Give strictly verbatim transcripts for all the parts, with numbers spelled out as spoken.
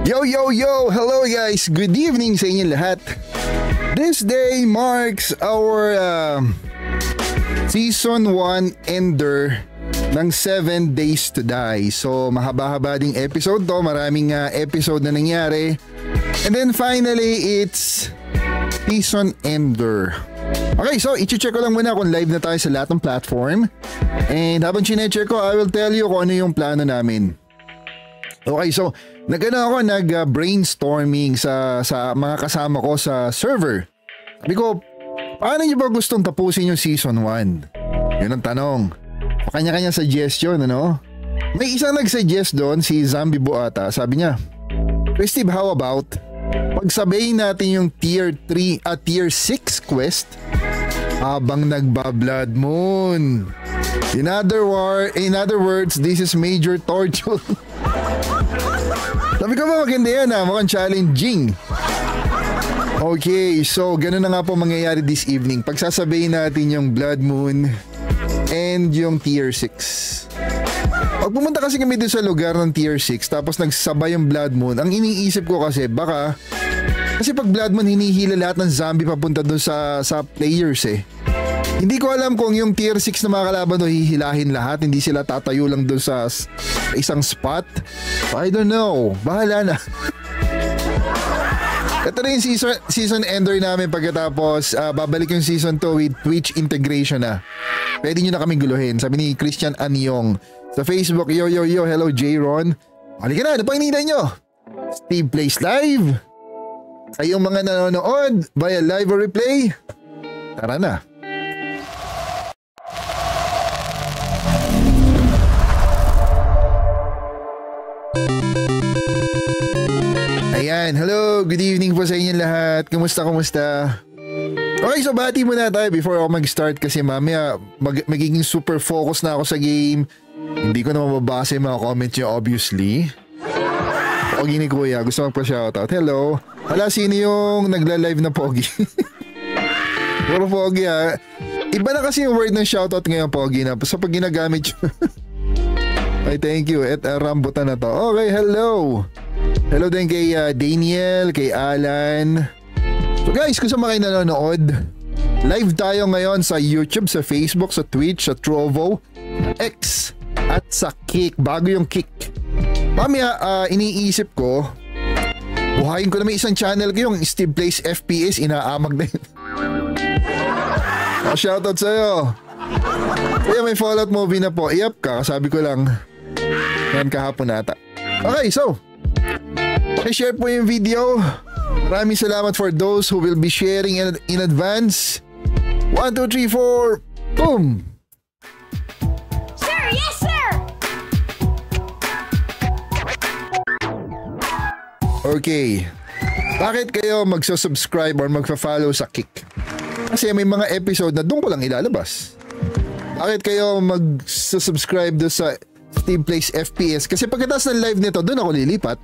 Yo, yo, yo! Hello guys! Good evening sa inyo lahat. This day marks our uh, Season one ender ng seven Days to Die. So mahaba-haba ding episode to. Maraming uh, episode na nangyari. And then finally, it's Season ender. Okay, so i-check ko lang muna kung live na tayo sa lahat ng platform. And habang chine-check ko, I will tell you kung ano yung plano namin. Okay, so nag-ano ako, nag-brainstorming sa, sa mga kasama ko sa server. Sabi ko, paano nyo ba gustong tapusin yung Season one? Yun ang tanong. Kanya-kanya suggestion, ano? May isang nag-suggest doon, si Zombie Buata. Sabi niya, Steve, how about pagsabayin natin yung tier three at tier six quest habang nagba-blood moon. In other, war, in other words, this is major torture. Sabi ko ba maganda yan ha, mukhang challenging. Okay, so ganun na nga po mangyayari this evening. Pagsasabayin natin yung Blood Moon and yung Tier six. Pag pumunta kasi kami dun sa lugar ng Tier six tapos nagsabay yung Blood Moon, ang iniisip ko kasi baka, kasi pag Blood Moon hinihila lahat ng zombie papunta dun sa, sa players eh. Hindi ko alam kung yung tier six na mga kalaban o hihilahin lahat, hindi sila tatayo lang doon sa isang spot. I don't know. Bahala na. Ito na yung season, season ender namin pagkatapos uh, babalik yung season two with Twitch integration na. Pwede nyo na kaming guluhin. Sabi ni Christian Anyong sa Facebook, yo yo yo, hello J-Ron. Halika na, ano pang hinihintay nyo? Steve Plays Live. Kayong mga nanonood via live or replay, tara na. Ayan, hello, good evening po sa inyo lahat. Kumusta, kumusta? Okay, so bati muna tayo before ako mag-start kasi mamaya mag magiging super focus na ako sa game. Hindi ko na mababasa yung mga comment nyo, obviously. Pogi ni Kuya, gusto magpa-shoutout. Hello. Hala, sino yung nagla-live na Pogi? Puro Pogi ha. Iba na kasi yung word ng shoutout ngayon, Pogi na. So pag ginagamit yun. Ay, thank you. At uh, rambutan na to. Okay, hello. Hello din kay uh, Daniel, kay Alan. So guys, kung sa mga nanonood, live tayo ngayon sa YouTube, sa Facebook, sa Twitch, sa Trovo, X, at sa Kick. Bago yung Kick. Mamaya, uh, iniisip ko, buhayin ko na may isang channel ko, yung Steve Plays F P S, inaamag na yun. Oh, shoutout sa'yo. Kaya may Fallout movie na po. Yep, kakasabi ko lang. Yan kahapon nata. Okay, so pakishare po yung video. Maraming salamat for those who will be sharing in, in advance. one, two, three, four. Boom! Sir, yes sir! Okay. Bakit kayo magsusubscribe or magfa-follow sa Kick? Kasi may mga episode na doon ko lang ilalabas. Bakit kayo magsusubscribe doon sa Steve Plays F P S? Kasi pagkatapos ng live nito, doon ako lilipat.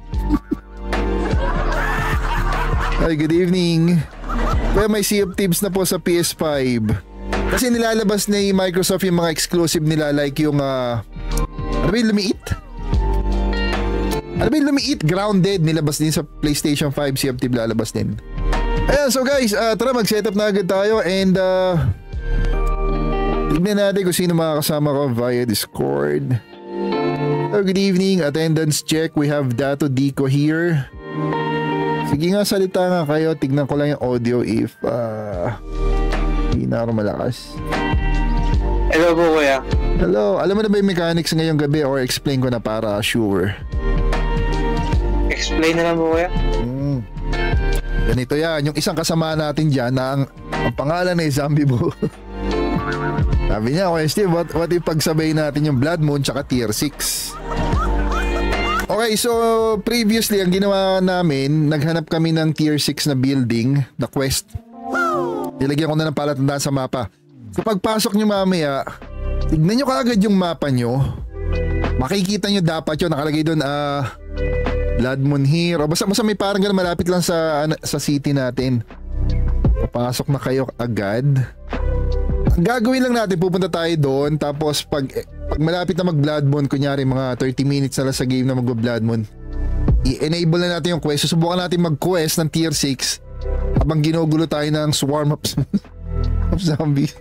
Hi, good evening. Kaya may Sea of Thieves na po sa P S five. Kasi nilalabas ni Microsoft yung mga exclusive nila like yung uh, ano ba yung lumiit? Ano ba yung lumiit? Grounded nilabas din sa PlayStation five. Sea of Thieves lalabas din. Ayan, so guys, uh, tara mag-setup na agad tayo and uh, tignan natin kung sino mga kasama ko via Discord. Oh, good evening, attendance check. We have Dato Dico here. Sige nga, salita nga kayo. Tignan ko lang yung audio if uh, hindi na ako malakas. Hello po, kuya. Hello, alam mo na ba yung mechanics ngayong gabi or explain ko na para sure? Explain na lang po, kuya. Hmm. Ganito yan, yung isang kasama natin dyan na ang, ang pangalan ay Zombie Boo. Sabi niya, okay Steve, what, what if pagsabay natin yung Blood Moon tsaka Tier six? Okay, so previously ang ginawa namin, naghanap kami ng Tier six na building, na quest. Nilagyan ko na ng palatandaan sa mapa. So pagpasok nyo mamaya, tignan nyo kaagad yung mapa nyo. Makikita nyo dapat yun, nakalagay doon, ah, uh, Blood Moon here. O basta, basta may parang gano'n malapit lang sa, sa city natin. Papasok na kayo agad. Ang gagawin lang natin, pupunta tayo doon. Tapos pag, pag malapit na mag Blood Moon, kunyari mga thirty minutes na lang sa game na mag Blood Moon, i-enable na natin yung quest. Susubukan natin mag-quest ng tier six habang ginugulo tayo ng swarm of, of zombies.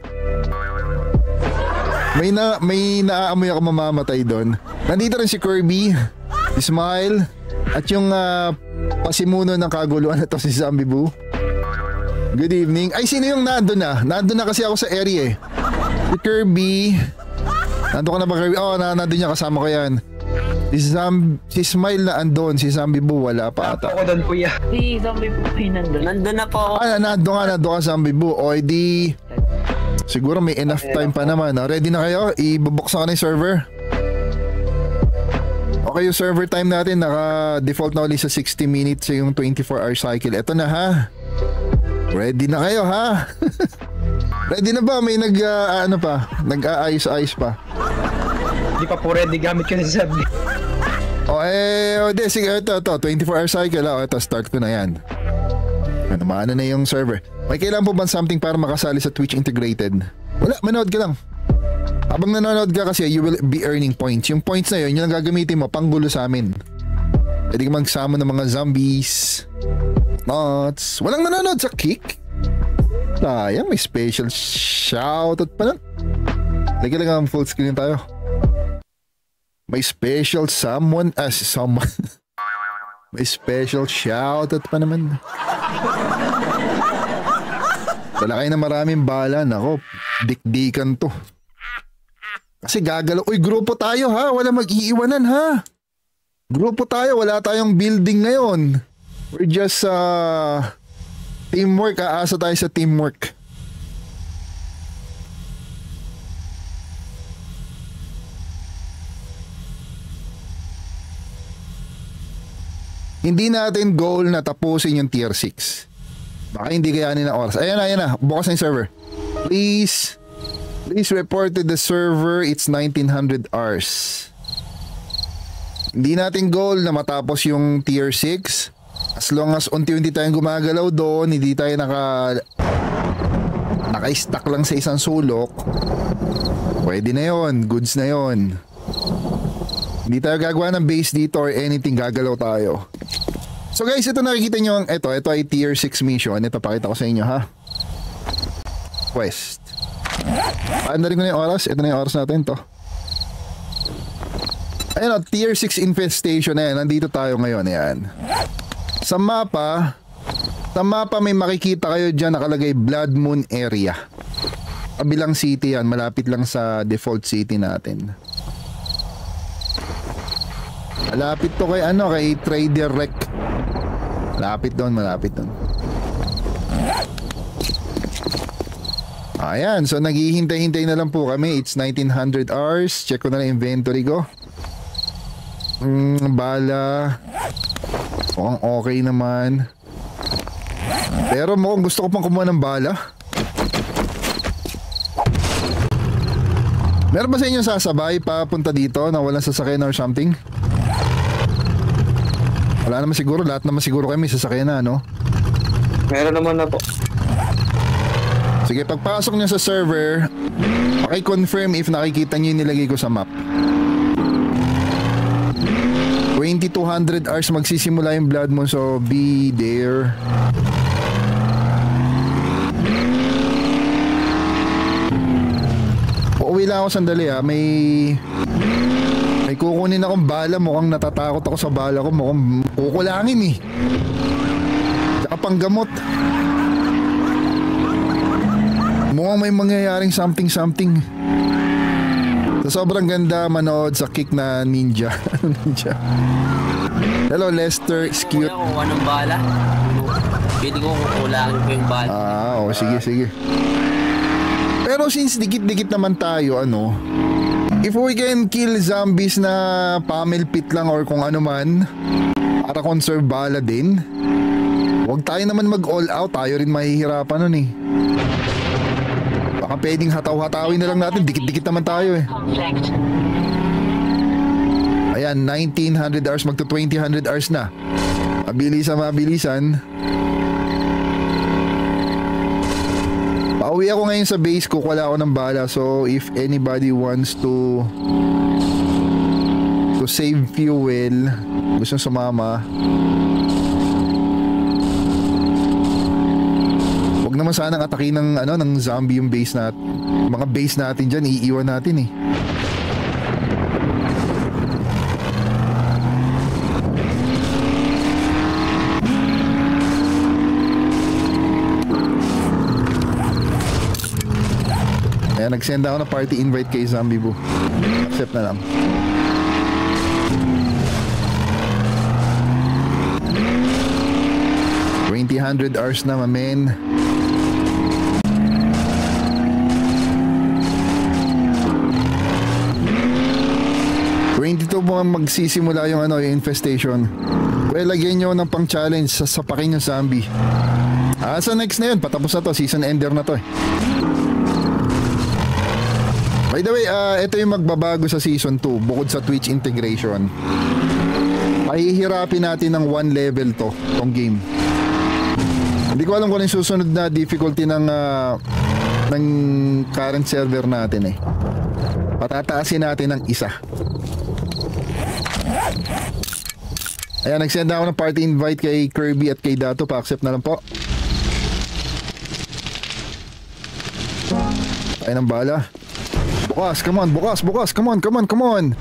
May na may naaamoy ako mamamatay doon. Nandito rin si Kirby, si Smile, at yung uh, pasimuno ng kaguluhan na to si Zombie Boo. Good evening. Ay, sino yung nandun na? Nandun na kasi ako sa area eh. Si Kirby. Nandun ka na ba, Kirby? Oo, oh, nandun niya, kasama ko yan. Si, Zam si Smile na andon, si Zombie Boo wala pa ata. Ako doon, kuya. Si Zombie Boo nandun. Nandun na po. Ah, nandun ka, nandun ka, Zombie Boo. O, edi siguro may enough time pa naman. Ha? Ready na kayo? Ibubuksan ko na yung server. Okay, yung server time natin naka-default na ulit sa sixty minutes yung twenty-four hour cycle. Eto na ha. Ready na kayo ha? Ready na ba? May nag uh, ano pa? Nag-aayos-ayos pa. Hindi pa po ready, gamit ko na sa sabi. O eh, o de, sige, ito, ito, twenty-four hour cycle. O, ito, start ko na yan. Ano, maano na yung server. May kailangan po ba something para makasali sa Twitch integrated? Wala, manood ka lang. Habang nanonood ka kasi, you will be earning points. Yung points na yun, yun ang gagamitin mo, panggulo sa amin. Pwede ka magsama ng mga zombies. Nuts. Walang nanonood sa Kick. Sayang, may special shoutout pa lang. Lagi lang ang full screen tayo. May special someone as ah, someone. May special shoutout pa naman. Dala kayo na maraming bala. Nako, dikdikan to. Kasi gagalaw. Uy, grupo tayo ha. Wala mag-iiwanan ha. Grupo tayo. Wala tayong building ngayon. We're just uh, teamwork. Aasa tayo sa teamwork. Hindi natin goal na tapusin yung tier six. Baka hindi kayanin ng oras. Ayan na, ayan na. Bukas na yung server. Please, please report to the server. It's nineteen hundred hours. Hindi natin goal na matapos yung tier six. As long as unti-unti tayong gumagalaw doon, hindi tayo naka naka-stack lang sa isang sulok, pwede na yon, goods na yon. Hindi tayo gagawa ng base dito or anything, gagalaw tayo. So guys, ito nakikita nyo, ito, ito ay tier six mission. Ito, pakita ko sa inyo ha. Quest. Paano rin ko na yung oras? Ito na yung oras natin to. Ayun o, tier six infestation na yan. Nandito tayo ngayon, ayan. Sa mapa, sa mapa may makikita kayo dyan nakalagay Blood Moon area. Kabilang city yan, malapit lang sa default city natin. Malapit to kay ano, kay Trader Rec. Malapit doon, malapit doon. Ayan, so naghihintay-hintay na lang po kami. It's nineteen hundred hours. Check ko na lang inventory ko. Mm, bala. Mukhang okay naman. Pero mukhang gusto ko pang kumuha ng bala. Meron ba sa inyo sasabay papunta dito na walang sasakyan or something? Wala naman siguro. Lahat naman siguro kayo may sasakyan na, no? Meron naman na po. Sige, pagpasok nyo sa server, paki-confirm if nakikita nyo yung nilagay ko sa map. twenty-two hundred hours magsisimula yung Blood Moon, so be there. Uuwi lang ako sandali ha. May May kukunin akong bala. Mukhang natatakot ako sa bala ko. Mukhang kukulangin eh. Tsaka panggamot. Mukhang may mangyayaring something something. So, sobrang ganda manood sa Kick na ninja. Ninja. Hello Lester, it's cute. Kung anong bala, pwede ko kukulangin ko yung bala. Ah, oh, sige, sige. Pero since dikit-dikit naman tayo, ano, if we can kill zombies na pamel pit lang or kung ano man, para conserve bala din, huwag tayo naman mag-all out. Tayo rin mahihirapan nun eh. Baka pwedeng hataw-hatawin na lang natin. Dikit-dikit naman tayo eh. Ayan, nineteen hundred hours magto twenty hundred hours na. Mabilisan, mabilisan. Pauwi ako ngayon sa base ko. Wala ako ng bala. So if anybody wants to to save fuel. Gusto sumama. Huwag naman sanang atakin ng, ano, ng zombie yung base natin. Mga base natin dyan, iiwan natin eh. Ayan, nag-send ako ng party invite kay Zombie Boo. Accept na lang. twenty hundred hours na, mamen. twenty-two mo magsisimula yung ano, yung infestation. Well, lagyan nyo ng pang-challenge sa sapakin yung zombie. Ah, sa next na yun, patapos na to. Season ender na to eh. By the way, uh, ito yung magbabago sa Season two bukod sa Twitch integration. Pahihirapin natin ng one level to, tong game. Hindi ko alam kung ano yung susunod na difficulty ng, uh, ng current server natin eh. Patataasin natin ng isa. Ayan, nag-send ako ng party invite kay Kirby at kay Dato. Pa-accept na lang po. Tayo ng bala. Bukas, come on, bukas, bukas, come on, come on, come on.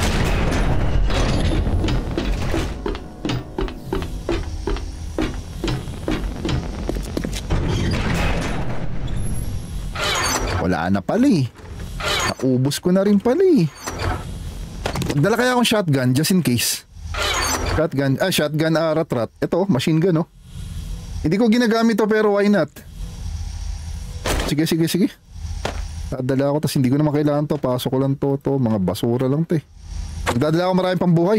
Wala na pala eh. Naubos ko na rin pala eh. Magdala kaya akong shotgun just in case. Shotgun, ah shotgun ah, rat-rat. Ito, machine gun oh. Hindi ko ginagamit to pero why not? Sige, sige, sige. Dadala ako, tas hindi ko naman kailangan to. Pasok ko lang to, to. Mga basura lang to eh. Magdadala ako maraming pambuhay.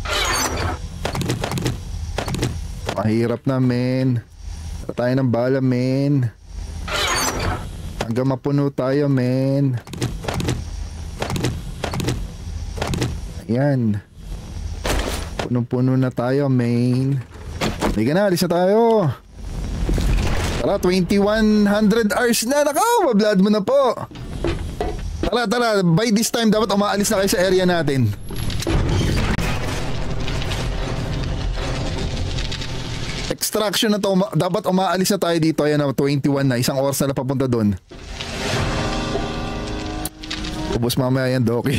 Mahirap na men. Tara tayo ng bala men. Hanggang mapuno tayo men. Ayan. Punong-puno na tayo men. Hindi ka na, alis na tayo. Tara, twenty-one hundred hours na. Nakaw, mablad mo na po. Tara, tara. By this time, dapat umaalis na kayo sa area natin. Extraction na to. Uma dapat umaalis na tayo dito. Ayan na, twenty-one na. Isang oras na na papunta doon. Ubus mamaya yan, Doki.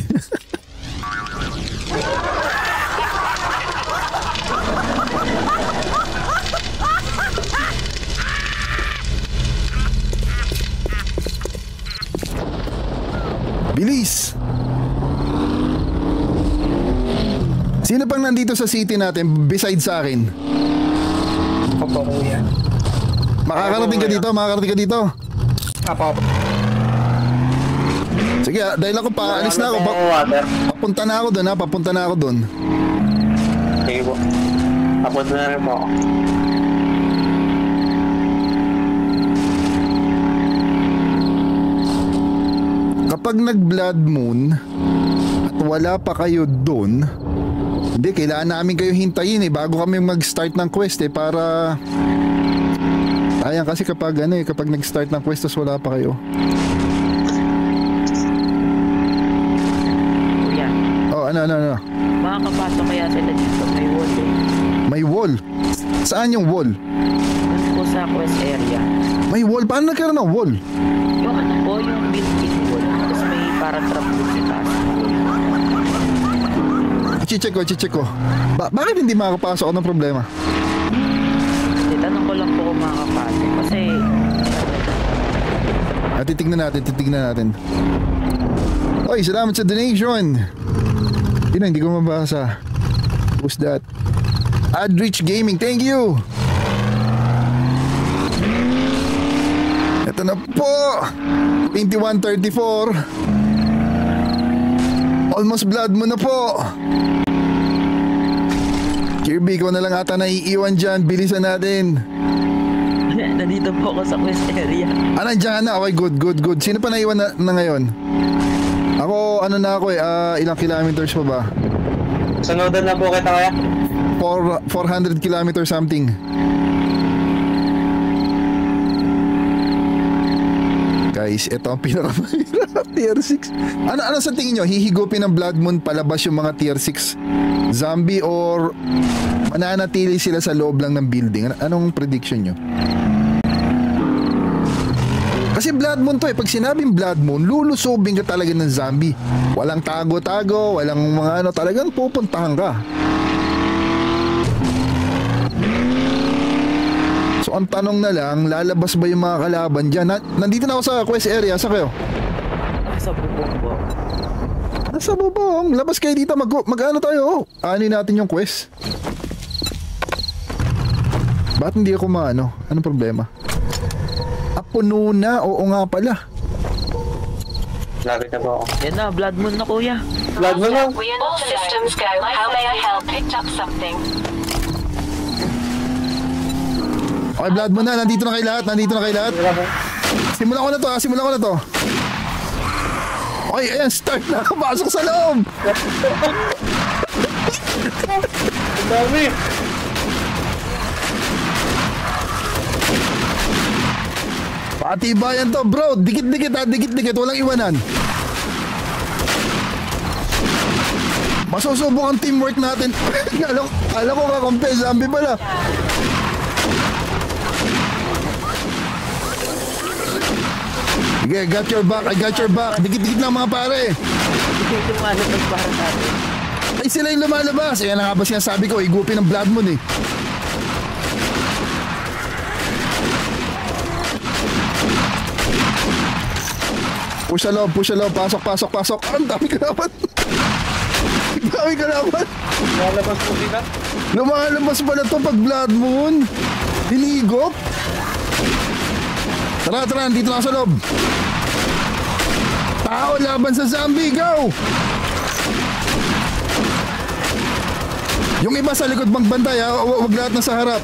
Bilis! Sino pang nandito sa city natin besides sa akin? Opo, kuya. Makakarating ka dito? Makakarating ka dito? Opo, opo. Sige, dahil ako paalis na ako. Pa papunta na ako doon ha. Papunta na ako doon. Sige po. Papunta na rin po ako. Kapag nag-blood moon at wala pa kayo doon, hindi, kailangan namin kayo hintayin eh bago kami mag-start ng quest eh para sayang kasi kapag ano eh kapag nag-start ng quest tas wala pa kayo. Kuya, Oh, ano ano ano. makakapasok kaya sila dito, may wall eh. May wall. Saan yung wall? Doon po sa quest area. May wall. Paano nagkaroon ng wall? Yung ano po, yung built-in wall. Tapos may parang trap doon sa taas. I-check ko, i-check ko. Ba bakit hindi makakapasok? Anong problema? Kasi tanong ko lang po kung makakapasok. Kasi Ah, titignan natin, titignan natin. Oy, salamat sa donation. Hindi na, hindi ko mabasa. Who's that? Adrich Gaming, thank you. Ito na po. twenty-one thirty-four. Almost blood mo na po. Kirby, ikaw na lang ata naiiwan dyan. Bilisan natin. nandito po ako sa quest area. Ah, nandiyan na. Okay, good, good, good. Sino pa naiwan na, na ngayon? Ako, ano na ako eh. Uh, ilang kilometers pa ba? Sunodan na po kita kaya? four hundred kilometers something. guys, ito ang pinakamahirap. Tier six. Ano, ano sa tingin nyo? Hihigupin ng Blood Moon palabas yung mga tier six zombie or mananatili sila sa loob lang ng building? An- anong prediction nyo? Kasi Blood Moon to eh. Pag sinabing Blood Moon, lulusobin ka talaga ng zombie. Walang tago-tago, walang mga ano, talagang pupuntahan ka. So ang tanong na lang, lalabas ba yung mga kalaban dyan? Na, nandito na ako sa quest area, sa kayo? Nasa bubong po. Nasa bubong, labas kayo dito, mag, mag ano tayo? Ani natin yung quest. Ba't hindi ako maano? Anong problema? Ah, puno na, oo nga pala. Lapit na po ako. Yan na, Blood Moon na kuya. Blood mo lang. We are all systems go. How may I help? Picked up something. Okay, Blood Moon na, nandito na kayo lahat, nandito na kayo lahat. Simulan ko na to, ah, simulan ko na to. Okay, ayan, start na, pasok sa loob. Ang dami. Patibayan to, bro, dikit-dikit ha, dikit-dikit, walang iwanan. Masusubok ang teamwork natin. Alam, alam ko kakumpe, zombie pala. Okay, I got your back, I got your back. Dikit-dikit lang mga pare. Hindi yung lumalabas para natin. Ay, sila yung lumalabas. Ayan na nga ba sinasabi ko, igupin ng Blood Moon eh. Push sa loob, push sa loob. Pasok, pasok, pasok. Ah, ang dami kalaban. Ang dami kalaban. Lalabas po sila. Lumalabas pala to pag Blood Moon. Hinigop. Tara, tara, dito na sa loob. Tao laban sa zombie, go! Yung iba sa likod magbantay ha, wag lahat na sa harap.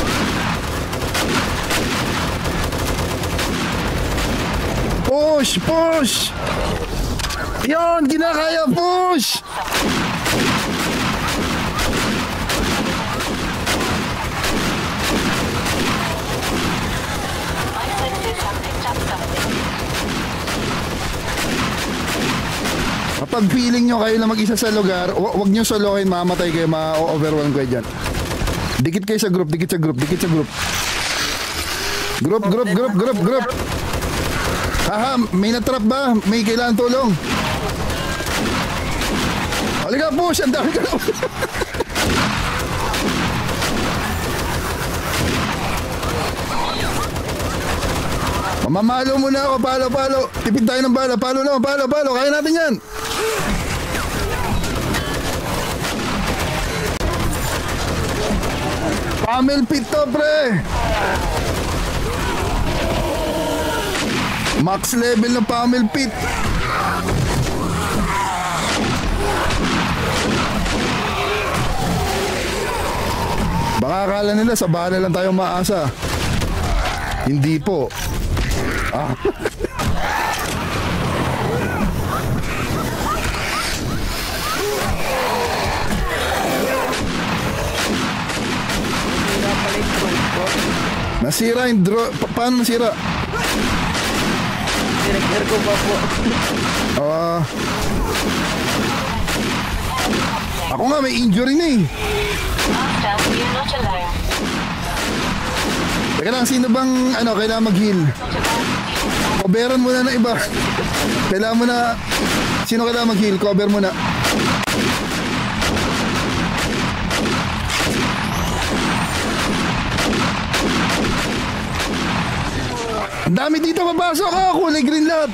Push, push! Yon, ginakaya, push! Kapag feeling nyo kayo na mag-isa sa lugar, wag nyo solohin, mamatay kayo, ma-overwhelm kayo dyan. Dikit kayo sa group, dikit sa group, dikit sa group. Group, group, group, group, group. Haha, may natrap ba? May kailangan tulong. Halika, push, ang dami ka lang. Mamamalo muna ako, palo, palo. Tipid tayo ng bala, palo naman, palo, palo. Kaya natin yan. Pamel pit to, pre. Max level ng Pamel pit. Baka akala nila sa bala lang tayo maasa. Hindi po. Ah. Nasira yung drone. Pa paano nasira? Direct-air ko pa po. Ah. Ako nga may injury na eh. Master, you're not alone. Teka lang, sino bang ano, kailangan mag-heal? Coveran muna ng iba. Kailangan mo na. Sino kailangan mag-heal? Cover mo na. Ang dami dito papasok. Ah, kulay green lahat.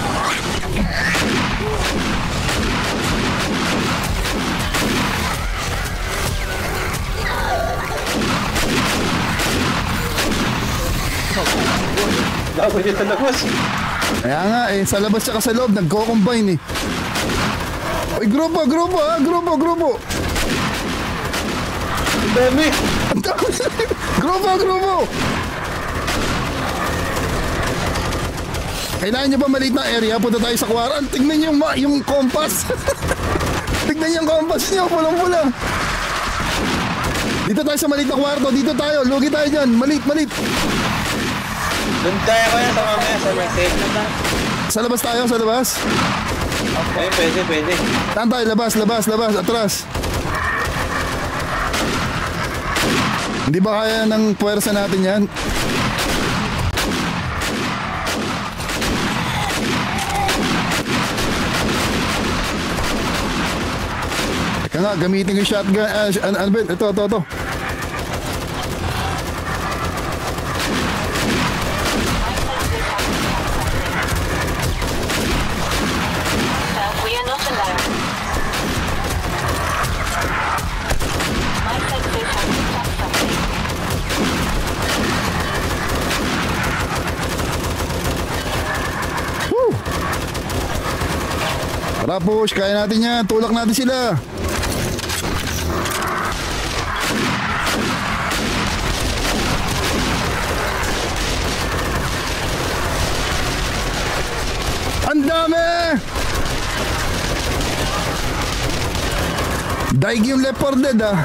Dapat dito labas. Kaya nga eh, sa labas tsaka sa loob, nagko-combine eh. Uy, grupo, grupo ah, grupo, grupo. Ang dami. Ang dami. Grupo, grupo. Kailangan nyo ba maliit na area? Punta tayo sa kwaraan. Tignan nyo yung, yung compass. Tignan nyo yung compass nyo, pulang-pulang. Dito tayo sa maliit na kwarto, dito tayo. Lugi tayo dyan, maliit, maliit. Doon kaya ko yan sa mamaya sa message. Sa labas tayo, sa labas. Okay, pwede, pwede. Saan tayo? Labas, labas, labas, atras. Hindi ba kaya ng puwersa natin yan? Teka nga, gamitin ko yung shotgun. Ah, ano, ano ba? Ito, ito, ito. We are not alone. My senses have picked up something. Woo! Tara push, kaya natin yan. Tulak natin sila. Ang dami! Daig yung Left four Dead ah.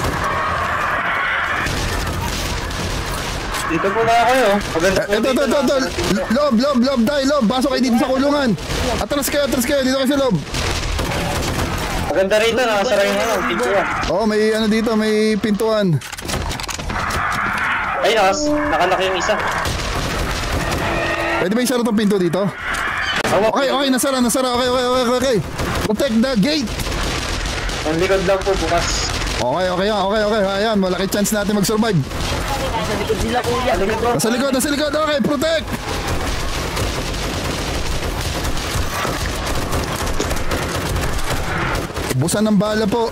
Dito po na kayo. Maganda po Ito, ito, dito ito, ito. na. Lob, lob, lob, dai, lob. Pasok kayo dito sa kulungan. Atras kayo, atras kayo. Dito kayo sa lob. Maganda rito, nakasara yung ano, picture. Oh, may ano dito, may pintuan. Ay, nakas, nakalaki yung isa. Pwede ba isara itong pinto dito? Hawak. Okay, okay, nasara, nasara. Okay, okay, okay, okay, okay. Protect the gate. Ang likod lang po bukas. Okay, okay, okay, okay. Ayan, malaki chance natin mag-survive. Nasa likod sila kuya. Nasa likod, nasa likod. Okay, protect. Busan ng bala po.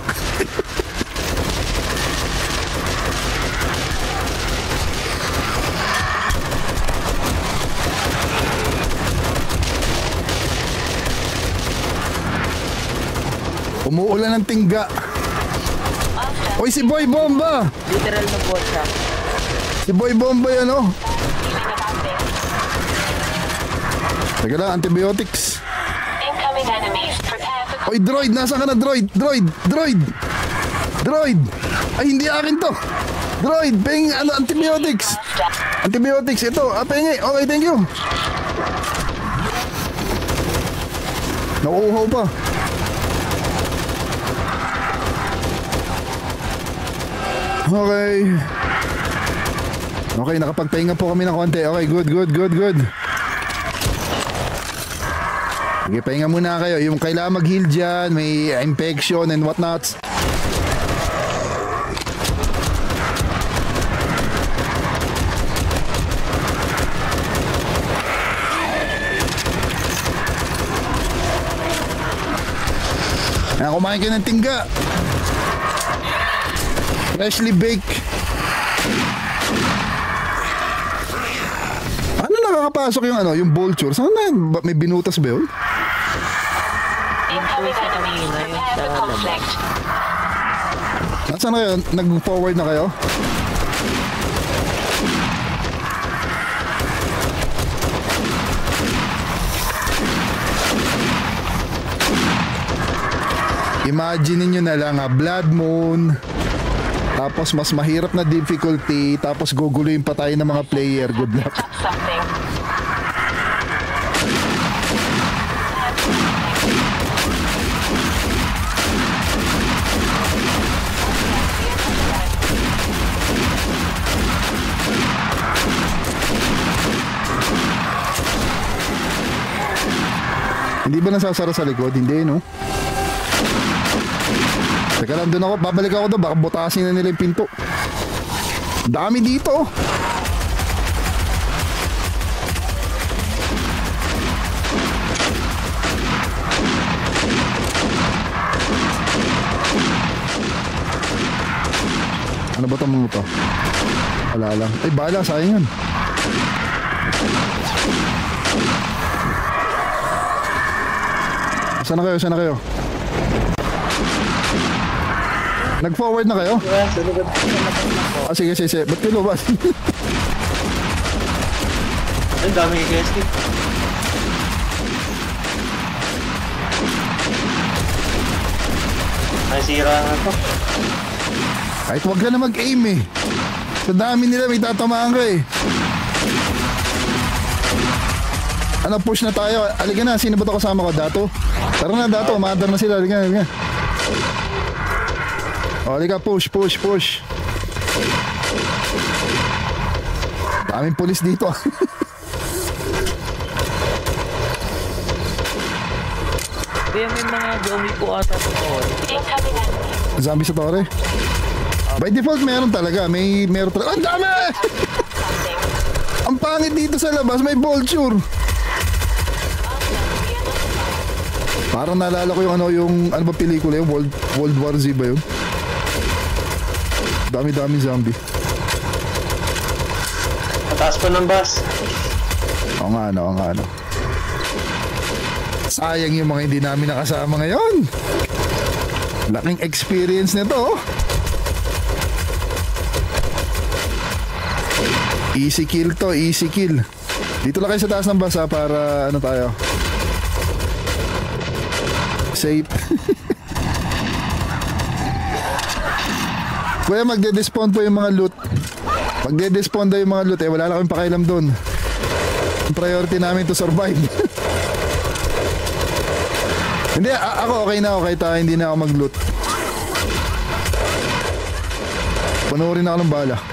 Umuulan ng tingga. Oy, si Boy Bomba. Literal na boss siya. Si Boy Bomba yan, oh. Teka lang, antibiotics. Incoming enemies. Prepare for Oy, droid, nasa ka na, droid? Droid, droid. Droid. Ay, hindi akin to. Droid, ping, ano, antibiotics. Antibiotics, ito, ah, pengi. Okay, thank you. Nauuhaw pa. Okay. Okay, nakapagpahinga po kami ng konti. Okay, good, good, good, good. Sige, pahinga muna kayo. Yung kailangan mag-heal dyan, may infection and whatnots. Ayan, kumain kayo ng tingga. Freshly baked. Ano nakakapasok yung ano, yung vulture? Saan na yun? Ba- May binutas ba yun? incoming enemies. Prepare for conflict. Nasaan na kayo? Nag-forward na kayo? Imagine niyo na lang, ah, Blood Moon. Tapos mas mahirap na difficulty. Tapos guguluhin pa tayo ng mga player. Good luck. Something. Hindi ba nasasara sa likod? Hindi, no? Teka lang, doon ako. Babalik ako doon. Baka butasin na nila yung pinto. Dami dito. Ano ba itong mga ito? Wala lang. Ay, bala. Sayang yun. Saan na kayo? Saan na kayo? Nag-forward na kayo? Ah, sige, sige, sige. Ba't kayo lumabas? Ang dami yung guest. Nasira na to. Kahit wag ka na mag-aim eh. Sa dami nila may tatamaan ka eh. Ano, push na tayo. Halika na, sino ba ito kasama ko? Dato? Tara na, Dato. Umaandar na sila. Halika na, halika. O, halika, push, push, push. Daming pulis dito. Kaya may mga zombie po ata sa tore. Incoming enemy. Zombie sa tore? By default, meron talaga. May, meron talaga. Ang dami! Ang pangit dito sa labas, may vulture. Parang naalala ko yung ano, yung ano ba pelikula yung World, World War Z ba yun? Dami-dami zombie. Pataas pa ng bus. Oo nga ano, oo nga ano. Sayang yung mga hindi namin nakasama ngayon. Laking experience nito. Easy kill to, easy kill. Dito lang kayo sa taas ng bus ha, para ano tayo. Safe. Kuya, magde-despawn po yung mga loot. Magde-despawn daw yung mga loot eh. Wala na kaming pakialam doon. Ang priority namin to survive. Hindi, a- ako okay na ako kahit uh, hindi na ako mag-loot. Panoorin na ako ng bala.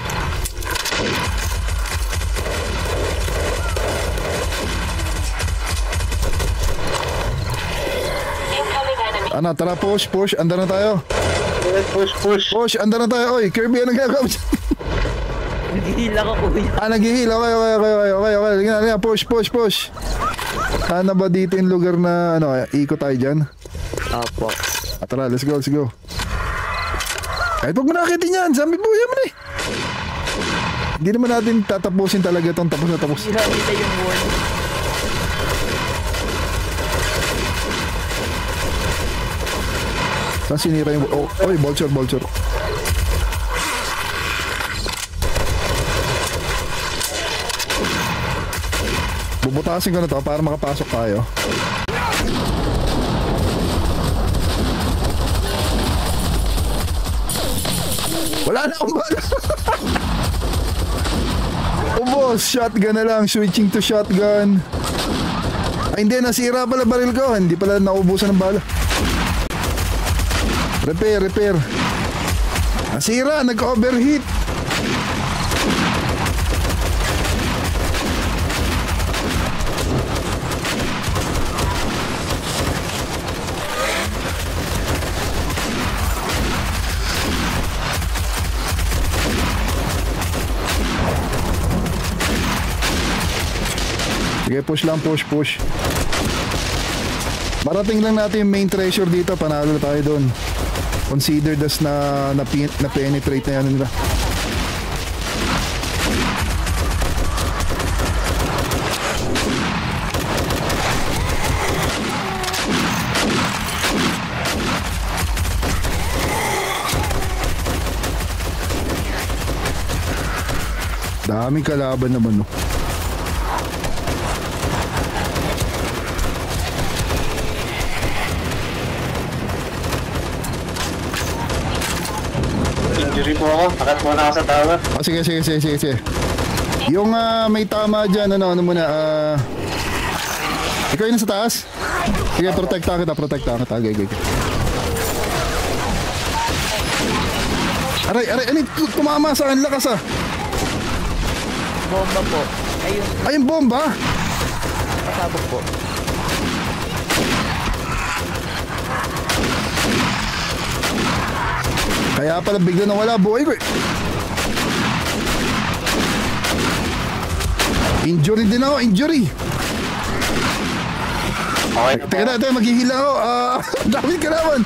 Ano, tara push, push, andar na tayo. Push, push. Push, andar na tayo. Oy, Kirby, anong gagawin mo? Naghihila ka kuya. Ah, naghihil. Okay, okay, okay, okay, okay, okay. Halika na, halika. Push, push, push. Sana ba dito yung lugar na, ano, ikot tayo dyan? Apo. Ah, tara, let's go, let's go. Kahit pag manakitin yan, zombie buhay mo na eh. Hindi naman natin tatapusin talaga itong tapos na tapos. Hira nila yung wall. Saan sinira yung... Oh, oy, vulture, vulture. Bubutasin ko na to para makapasok tayo. Wala na akong bala. Ubos, shotgun na lang. Switching to shotgun. Ay hindi, nasira pala baril ko. Hindi pala naubusan ng bala. Repair, repair. Nasira, nag-overheat. Sige, push lang, push, push. Marating lang natin yung main treasure dito. Panalo na tayo doon. Considered as na, na, na penetrate na yan nila. Daming kalaban naman, no. Injury po ako. Akat muna ako sa tower. Oh, sige, sige, sige, sige, sige. Yung uh, may tama dyan, ano, ano muna, ah... Uh, ikaw yun sa taas? Sige, protekta kita, protekta kita. Okay, okay, okay. Aray, aray, aray, tumama sa akin, lakas ah. Bomba po. Ayun, Ay, yung bomba? pasabog po. Kaya pala bigla na wala buhay ko eh. Injury din ako, injury. Okay na po. Teka na, teka, maghihila ako. Ah, dami kalaban.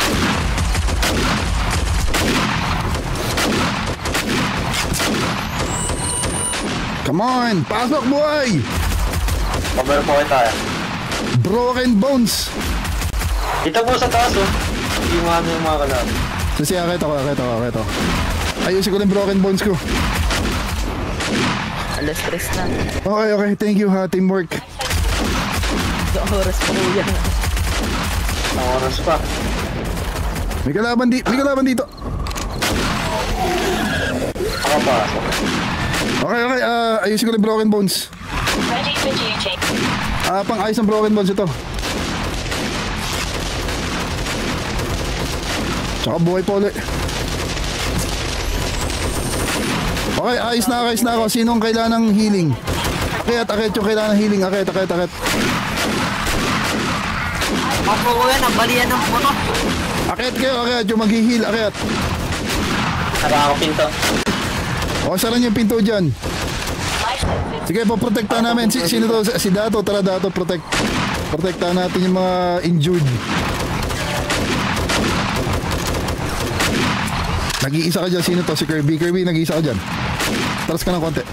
Come on, pasok buhay. Cover po kayo tayo. Broken bones. Dito po sa taas oh. Hindi mo ano yung mga kalaban. Kasi akit ako, akit ako, akit ako. Ayusin ko na yung broken bones ko. Alas stress na. Okay, okay, thank you ha, teamwork. Sa oras po kuya. Ang oras pa. May kalaban, di may kalaban dito. Ako pasok. Okay, okay, uh, ayusin ko na yung broken bones. Ready for duty. Ah, pang ayos ng broken bones ito. Tsaka buhay pa ulit. Okay, ayos na, ayos na ako. Sinong kailangan ng healing? Akit, akit yung kailangan ng healing. Akit, akit, akit. Ako kuya, nabalian ng puno. Akit kayo, akit. Yung mag-heal, akit. Sara ako pinto. O, sara niyo yung pinto dyan. Sige, poprotektahan namin. Si, sino to? Si Dato, tara Dato, protect. Protektahan natin yung mga injured. Nag-iisa ka dyan. Sino to? Si Kirby. Kirby, nag-iisa ka dyan. Taras ka ng konti.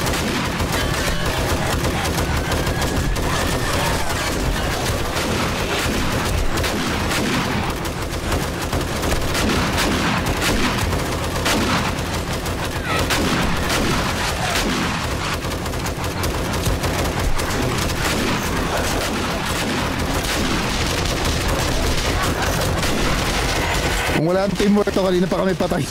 Kung wala ang teamwork to, kanina pa kami patay.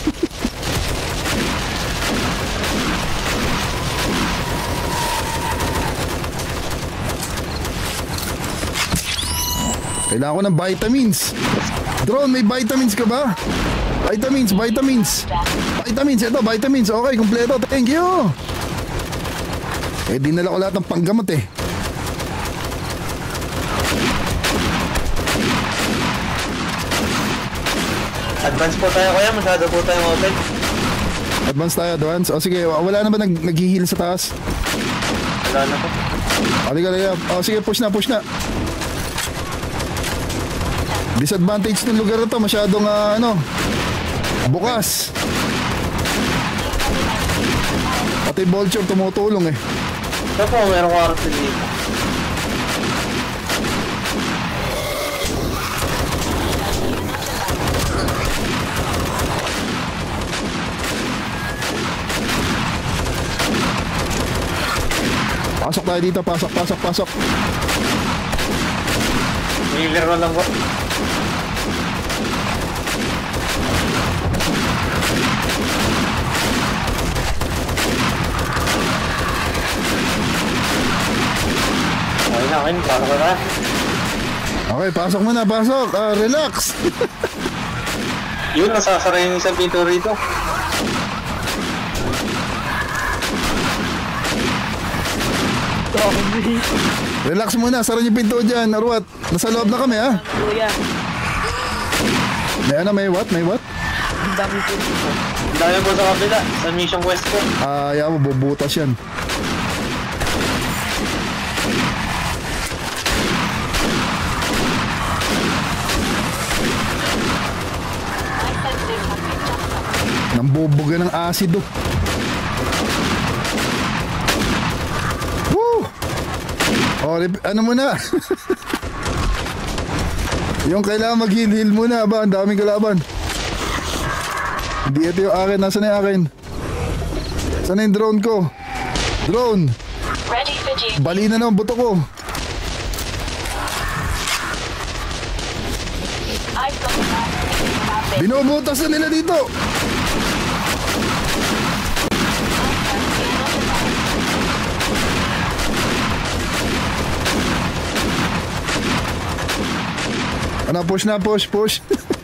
Kailangan ko ng vitamins. Drone, may vitamins ka ba? Vitamins, vitamins. Vitamins, ito, vitamins. Okay, kumpleto. Thank you. Eh, dinala ko lahat ng panggamot eh. Advance po tayo kuya, masyado po tayong open. Advance tayo, advance. O sige, wala na ba nag nag-heal sa taas? Wala na po. Halika, halika. O sige, push na, push na. Disadvantage ng lugar na to, masyadong uh, ano, bukas. Pati vulture tumutulong eh. Ito po, meron ko araw dito. Pasok tayo dito, pasok, pasok, pasok. Healer ko lang po. Okay na, okay na. Pasok ko na. Okay, pasok mo na, pasok. Uh, relax. Yun, nasasara yung isang pinto rito. Relax muna, sara niyo pinto dyan. Arwat, nasa loob na kami ha. Kuya, May ano, may what? May what? ang dami po dito. Ang dami po sa kapila, sa mission quest ko. Ah, ayaw mo, bubutas yan. Nambubuga ng asido. Woo! Oh, rep- ano muna? Yung kailangan mag-heal-heal muna ba? Ang daming kalaban. Hindi ito yung akin. Nasaan na yung akin? Saan na yung drone ko? Drone! Ready for duty. Bali na naman buto ko. I've got the map. Binubutas na nila dito. Ano, push na, push, push.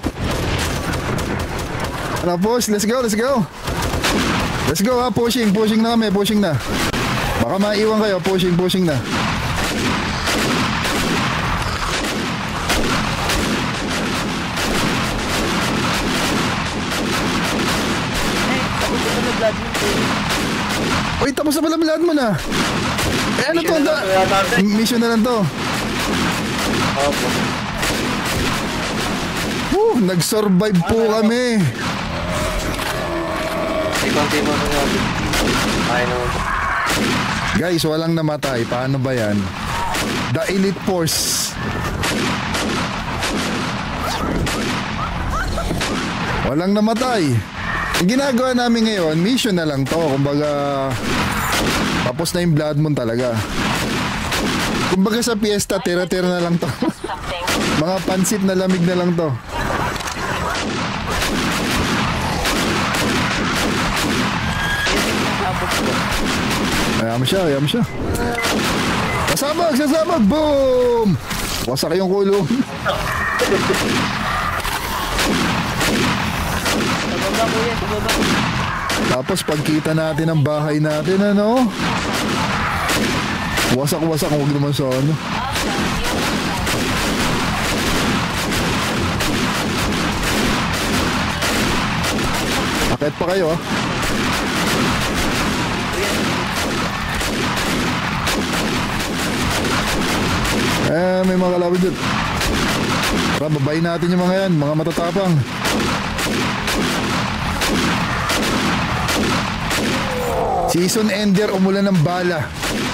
Ano, push, let's go, let's go. Let's go ha, pushing, pushing na kami, pushing na. Baka maiwan kayo, pushing, pushing na. Tapos ito na blood mo po. Uy, tapos na pala bilad mo na. Eh ano to? Mission na lang to yata, Ate. Mission na lang to. Opo. Woo, nag-survive po kami. Konti mo na natin. Ay naman po. Guys, walang namatay. Paano ba yan? The Elite Force. Walang namatay. Ang ginagawa namin ngayon, mission na lang to. Kumbaga, tapos na yung blood moon talaga. Kumbaga sa piyesta, tira-tira na lang to. Something. Mga pansit na lamig na lang to. Tapos po. Ayaw mo siya, ayaw mo siya. Sasabag, sasabag, boom! Wasak yung kulong. Sa baba kuya, sa baba. Tapos pagkita natin ang bahay natin, ano? Wasak-wasak, huwag naman sa ano. Akit pa kayo, ah. Eh, may mga kalaban dyan. Tara, babayin natin yung mga yan, mga matatapang. Season ender, umulan ng bala.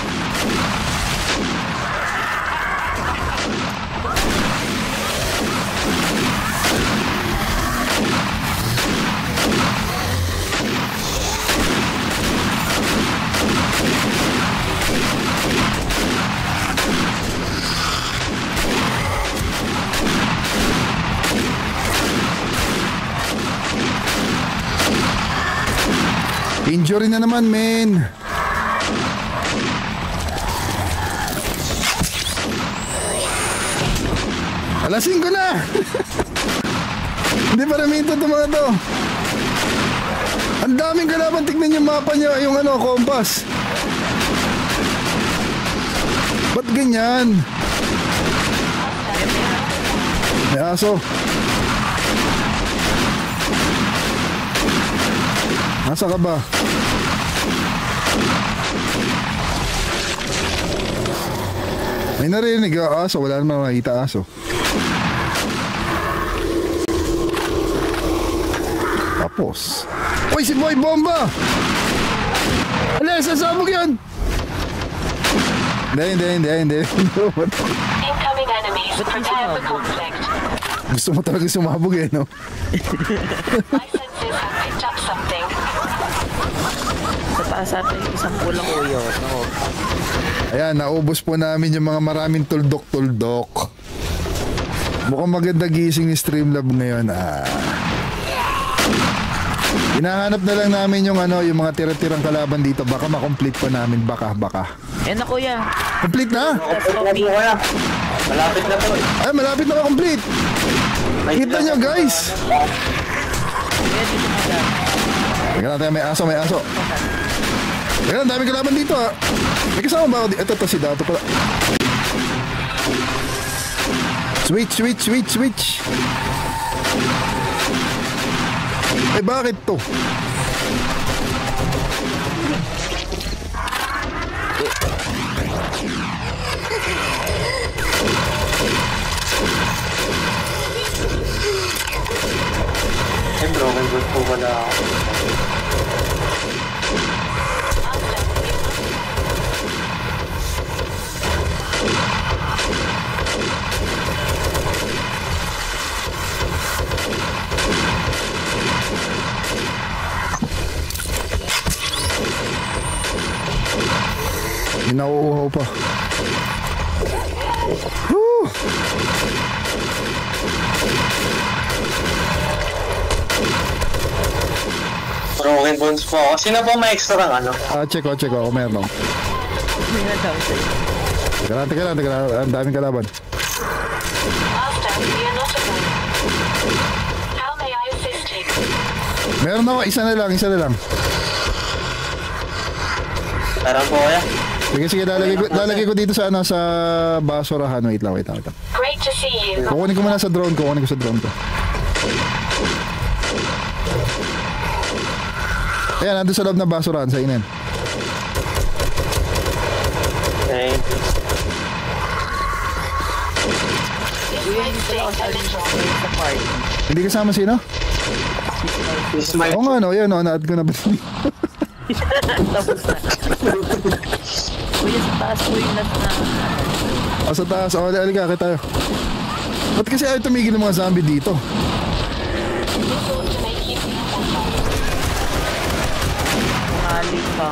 Injury na naman, men. Alasin ko na. Hindi pa ramito ito mga to. Ang daming kalaban. Tignan yung mapa niya. Yung ano, compass. Ba't ganyan? May aso. Nasa ka ba? May narinig yung aso. Wala naman makikita aso. Tapos. Uy, si Boy Bomba! Ala, sasabog yan! Hindi, hindi, hindi, hindi. Incoming enemies. Prepare for conflict. Gusto mo talaga sumabog eh, no? My senses have picked up something. Sa taas natin yung isang pulang kuya. Ako. Ayan, naubos po namin yung mga maraming tuldok-tuldok. Mukhang maganda gising ni Streamlab ngayon. Ah. Hinahanap na lang namin yung ano, yung mga tira-tirang kalaban dito. Baka makomplete pa namin. Baka, baka. Eh na kuya. Complete na? Malapit na kuya. Malapit na po eh. Ay, malapit na ma-complete. Kita nyo, guys. Kuya, dito na dyan. Teka natin, may aso, may aso. Teka lang, daming kalaban dito ha. May kasama ba ako dito? Ito, ito, si Dato pala. Switch, switch, switch, switch. Eh, bakit to? Eh, broken good po wala ako. Inauuhaw pa. Woo! Broken bones po ako. Sino po may extra ng ano? Ah, check ko, check ko. Ako meron. May nadam sa'yo. Teka lang, teka lang, teka lang. Ang daming kalaban. Master, we are not alone. How may I assist you? Meron ako, isa na lang, isa na lang. Meron po kuya. Sige, sige, lalagay ko, lalagay ko dito sa ano, sa basurahan. Wait lang, wait lang, wait lang. Great to see you. Kukunin ko muna sa drone ko, kukunin ko sa drone ko. Ayan, nandun sa loob ng basurahan, sa inin. Okay. Kuya, hindi pala ako sabi sa party. Hindi kasama sino? This is my... Oo nga, no, yan, no, na-add ko na ba? Tapos na. Kuya, sa taas po yung last na. O, sa taas, o, halika, akit tayo. Ba't kasi ayaw tumigil ng mga zombie dito? Mali pa.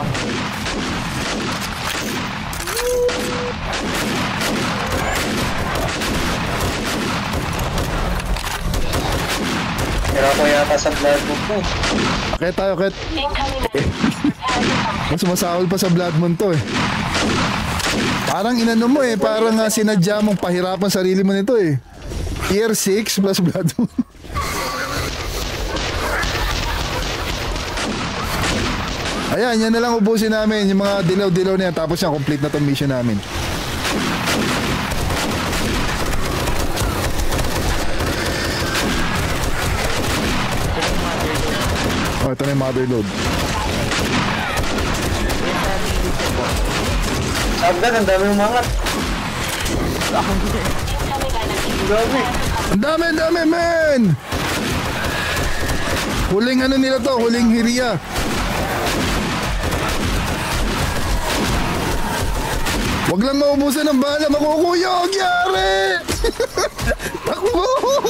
Pero ako yata sa blood book po. Akit tayo, akit. Incoming enemies. Prepare for conflict. Mas masahol pa sa Blood Moon to eh. Parang inano mo eh, parang uh, sinadya mong pahirapan sarili mo nito eh. Tier six plus Blood Moon. Ayan, yan na lang ubusin namin yung mga dilaw-dilaw na yan. Tapos yan, complete na itong mission namin. Oh, ito na yung mother load. Sabdan, ang dami umangat. Ang dami, ang dami, man! Huling ano nila to, huling hiriya. Wag lang maubusan ng bala, makukuyog, yari! Takbo!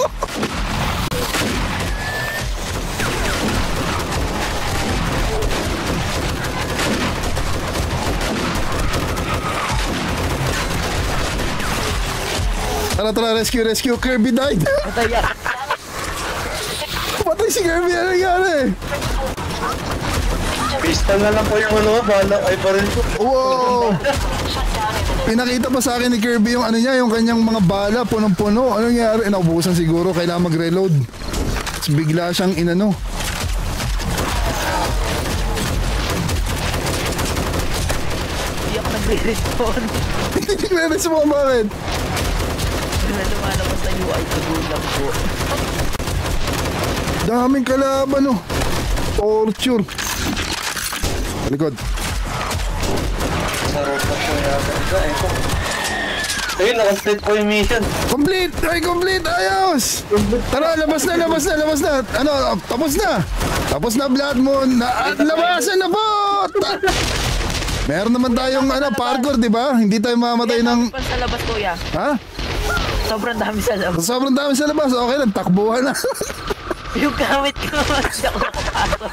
Tara, tara, rescue, rescue. Kirby died. Patay yan. Patay si Kirby. Ano nangyari? Pistol na lang po yung ano, bala ay baril ko. Wow! Pinakita pa sa akin ni Kirby yung ano niya, yung kanyang mga bala, punong-puno. Ano nangyari? Naubusan siguro, kailangan mag-reload. Tapos bigla siyang inano. Hindi ako nagre-respawn. Hindi nagre-respawn, bakit? Na lumalabas na U I kagulang po. Daming kalaban, oh. Torture. Likod. Sa road na po yata. Ito. Ayun, na-complete po yung mission. Complete! Ay, complete! Ayos! Tara, labas na, labas na, labas na. Ano, tapos na. Tapos na, Blood Moon. Na, labasan na po! Ta- Meron naman tayong ano, parkour, di ba? Hindi tayo mamatay ng... Pa sa labas, kuya. Ha? Sobrang dami sa labas. Sobrang dami sa labas. Okay lang, takbuhan na. Yung gamit ko, hindi ako nakapasok.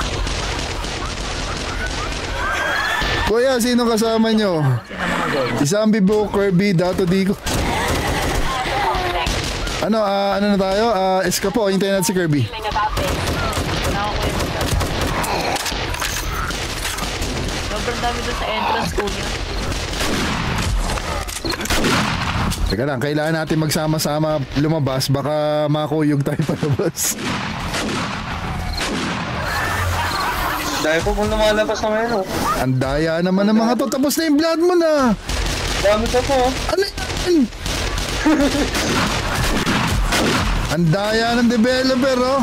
Kuya, sino kasama nyo? Si Zombie Bo, Kirby, Dato Dico. Ano, ah, ano na tayo? Ah, Escapo, hintayin natin si Kirby. Sobrang dami doon sa entrance, kuya. Teka lang, kailangan natin magsama-sama lumabas. Baka makuyog tayo palabas. Dahil po kung lumalabas na ngayon, oh. Ang daya naman ng mga to. Tapos na yung Blood Moon ah. Dami pa po, oh. Ano yan? Ang daya ng developer oh.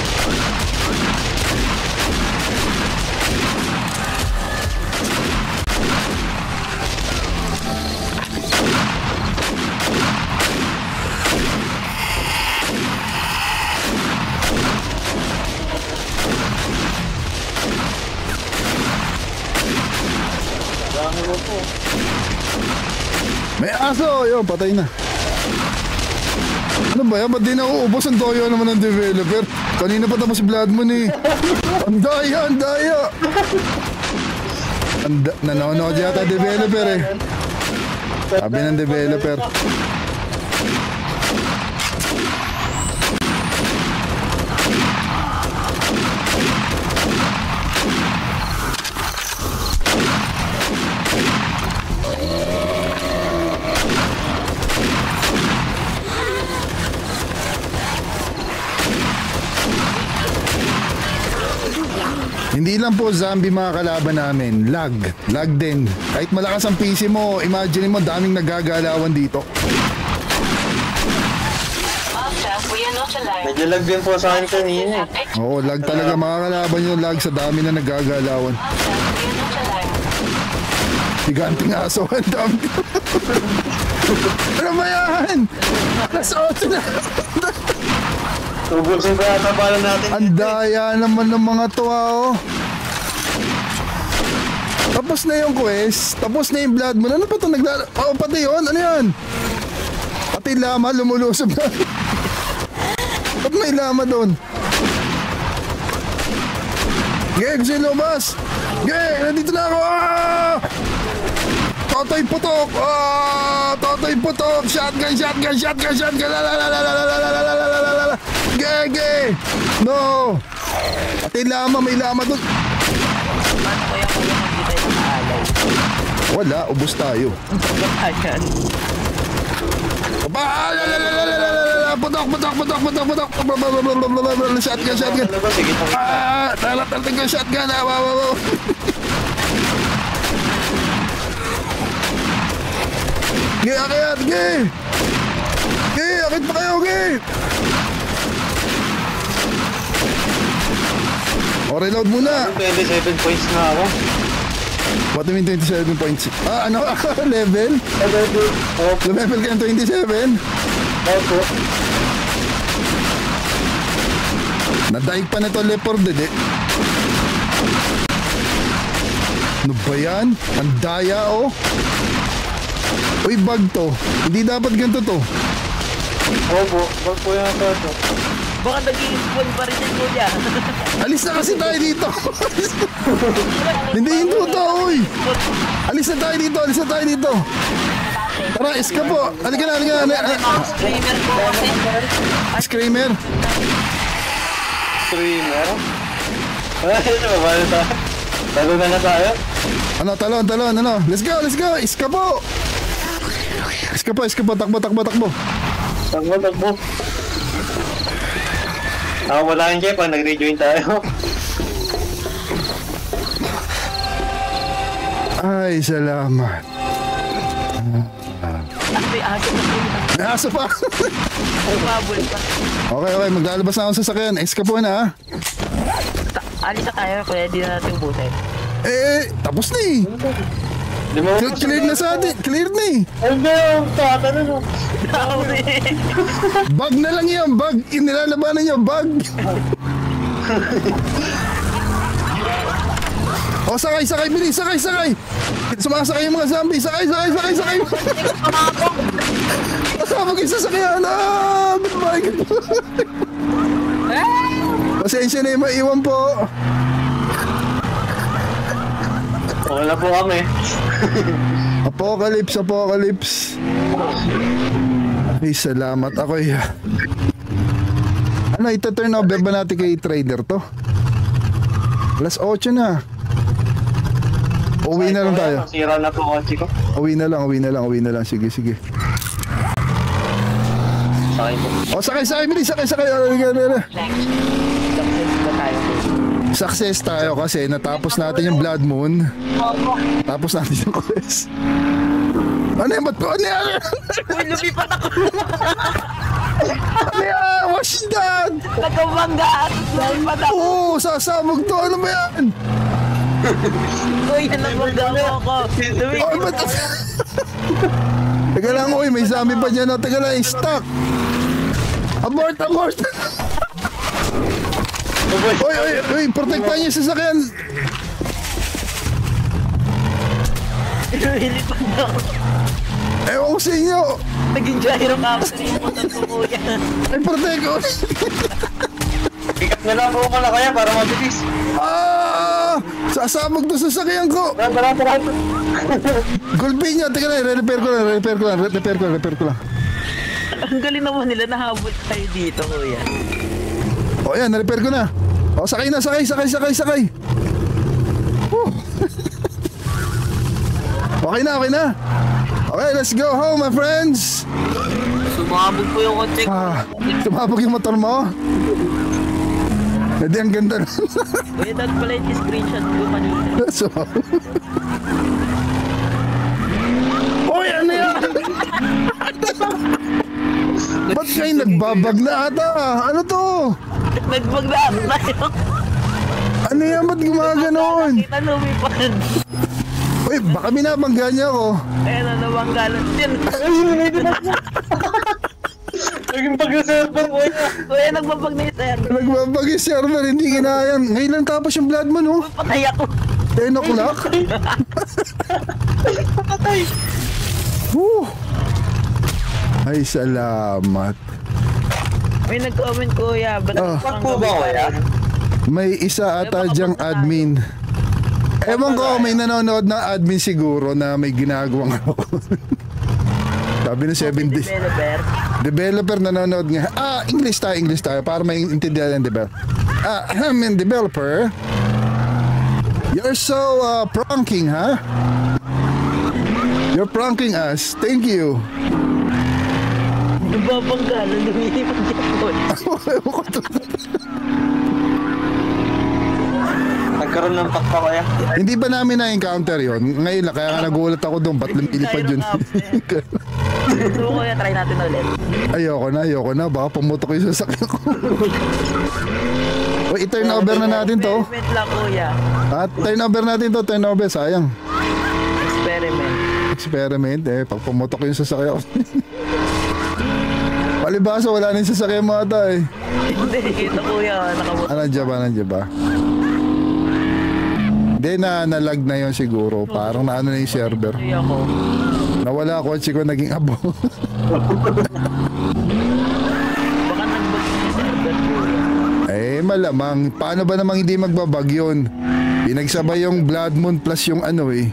Dami mo po. May aso, yun, patay na. Ano ba yan? Ba't di na uubos? Ang daya naman ng developer. Kanina pa tapos si Blood Moon eh. Ang daya, ang daya. Ang da- nanonood yata developer eh. Sabi ng developer. Hindi lang po zombie mga kalaban namin, lag, lag din. Kahit malakas ang P C mo, imagine mo daming nagagalawan dito. Master, we are not alone. Medyo lag din po sa akin kanina, eh. Oo, lag talaga mga kalaban yung lag sa dami na nagagalawan. Master, we are not alone. Higanting aso, ang dami. Ano ba yan? Alas otso na. Ubusin ko yata pala natin. Ang daya naman ng mga to ah, oh. Tapos na yung quest, tapos na yung Blood Moon. Ano pa ito naglala? Oh, pati yun, ano yan? Pati lama, lumulusob na. Ba't may lama doon? Gek, gusto yung lumabas. Gek, nandito na ako. Ah! Totoy putok. Ah! Totoy putok. Shotgun, shotgun, shotgun, shotgun. Lalalalalalalalalalalalala. Gege! No! Pati lama, may lama doon. Paano kaya kuya Wala, ubos tayo. Ayan. Aba, la, la, la, la, la, la, la, putok, putok, putok, putok, putok. Shotgun, shotgun. Sige, sige. Ah, talating ko yung shotgun. Ah, wow, wow, wow. Ge, akit, ge. Ge, akit pa kayo, ge. O, reload muna. twenty-seven points na ako. What do you mean twenty-seven points? Ah, ano? Level? Opo. Level ka ng twenty-seven? Opo. Nadaig pa na ito leopard, eh. Ano ba yan? Ang daya, oh. Uy, bug to. Hindi dapat ganito to. Opo. Wag po yung ito. Baka nag-i-spawn pa rin yung kuya. Alis na kasi tayo dito. Hindi yung totoo, uy. Alis na tayo dito, alis na tayo dito. Tara, iska po. Halika na, halika na. Screamer po kasi. Screamer. Screamer? Ay, ito ba ba ito? Talo na na tayo? Ano, talon, talon, ano. Let's go, let's go. Iska po. Iska po, iska po. Takbo, takbo, takbo. Takbo, takbo. Ah, wala yung Jeff, ah, nag-rejoin tayo. Ay, salamat. May aso na po. May aso pa. Bubble pa. Okay, okay. Maglalabas na ako sa sasakyan. Iska po na, ha. Alis na tayo, kaya di na natin ubusin. Eh, tapos na eh. Di mo Clear, clear na sa atin. Clear na eh. Ay, hindi, tatalo no. Dami. Bug na lang yan. Bug. Inilalabanan niya. Bug. O, sakay, sakay. Bilis, sakay, sakay. Sumasakay yung mga zombie. Sakay, sakay, sakay, sakay. Kasama kayo sa sakyan. Ah, goodbye, goodbye. Pasensya na yung maiwan po. Wala po kami. Apocalypse, apocalypse. Ay, salamat. Ako y... Ano, ito-turn over ba natin kay trader to? alas otso na. Uwi na lang tayo. Sira na po kotse ko. Uwi na lang, uwi na lang, uwi na lang. Sige, sige. Sakay po. O, sakay, sakay, bilis, sakay, sakay. Success ba tayo? Success tayo kasi natapos natin yung Blood Moon. Tapos natin yung quest. Ano yan? Ba't ko? Ano yan? Uy, lumipat ako. Ano yan? What's that? Nagkabangga. Lumipat ako. Oo, sasabog to. Ano ba yan? Uy, nabangga mo ako. Oh, Lumipat ba't... ako. Teka lang, uy. May zombie pa dyan. Teka lang, stuck. Abort, abort. Uy, uy, uy. Protektahan niyo sa sasakyan. Lumilipad ako. Ewan ko sa inyo. Naging gyro ka ako. Nalimutan ko kuya. Ay, protect ko. Pick up na lang po ko na kaya para mabilis. Ah! Sasabog to sa sasakyan ko. Tara, tara, tara. Gulpin niyo. Teka lang, re-repair ko lang, re-repair ko lang, re-repair ko lang, repair ko lang. Ang galing naman nila. Nahabol tayo dito kuya. O yan, na-repair ko na. O, sakay na, sakay, sakay, sakay, sakay. Woo. Okay na, okay na. Okay, let's go home, my friends. Sumabog po yung kotse ko. Ah, tumabog yung motor mo. Hindi, ang ganda na. Kuya, dad pala yung screenshot ko kanina. So, Uy, ano yan? Ba't kayo nagbabag na ata? Ano to? Nagbagdaan tayo. Ano yan? Ba't gumaganon? Kita lumipad. Uy, baka binabangga niya ako. Kaya na nabanggalan din. Naging pag-server mo yan. Kuya, nagbabag na yung sir. Nagbabag yung server, hindi kinayang. Ngayon lang tapos yung blood mo, no? Patay ako. ten o'clock? Patay. Woo! Ay, salamat. May nag-comment kuya. Ba't Ah. ang Po ba kuya? May isa ata dyang admin. Ewan ko, may nanonood na admin siguro na may ginagawang ako. Sabi na seven days. Developer. Developer nanonood nga. Ah, English tayo, English tayo. Para may intindihan ng developer. Ah, I mean, developer. You're so uh, pranking, ha? You're pranking us. Thank you. Nababangga na lumilipad Japon. Nagkaroon ng pakpa kaya. Hindi ba namin na-encounter yon? Ngayon lang, kaya nga nagulat ako doon. Ba't lumilipad yun? So kuya, try natin ulit. Ayoko na, ayoko na. Baka pumutok yung sasakyan ko. O, i-turn over na natin to. Experiment lang kuya. At turn over natin to, turn over. Sayang. Experiment. Experiment eh. Pag pumutok yung sasakyan ko. Palibasa, wala na yung sasakyan mo ata eh. Hindi, ito kuya. Nakabuto. Ah, nandiyan ba, nandiyan ba? Hindi na, nalag na yun siguro. Parang naano na yung server. Kuya ko. Nawala ako, si ko naging abo. Baka nagbag yung server kuya. Eh, malamang. Paano ba namang hindi magbabag yun? Pinagsabay yung Blood Moon plus yung ano eh.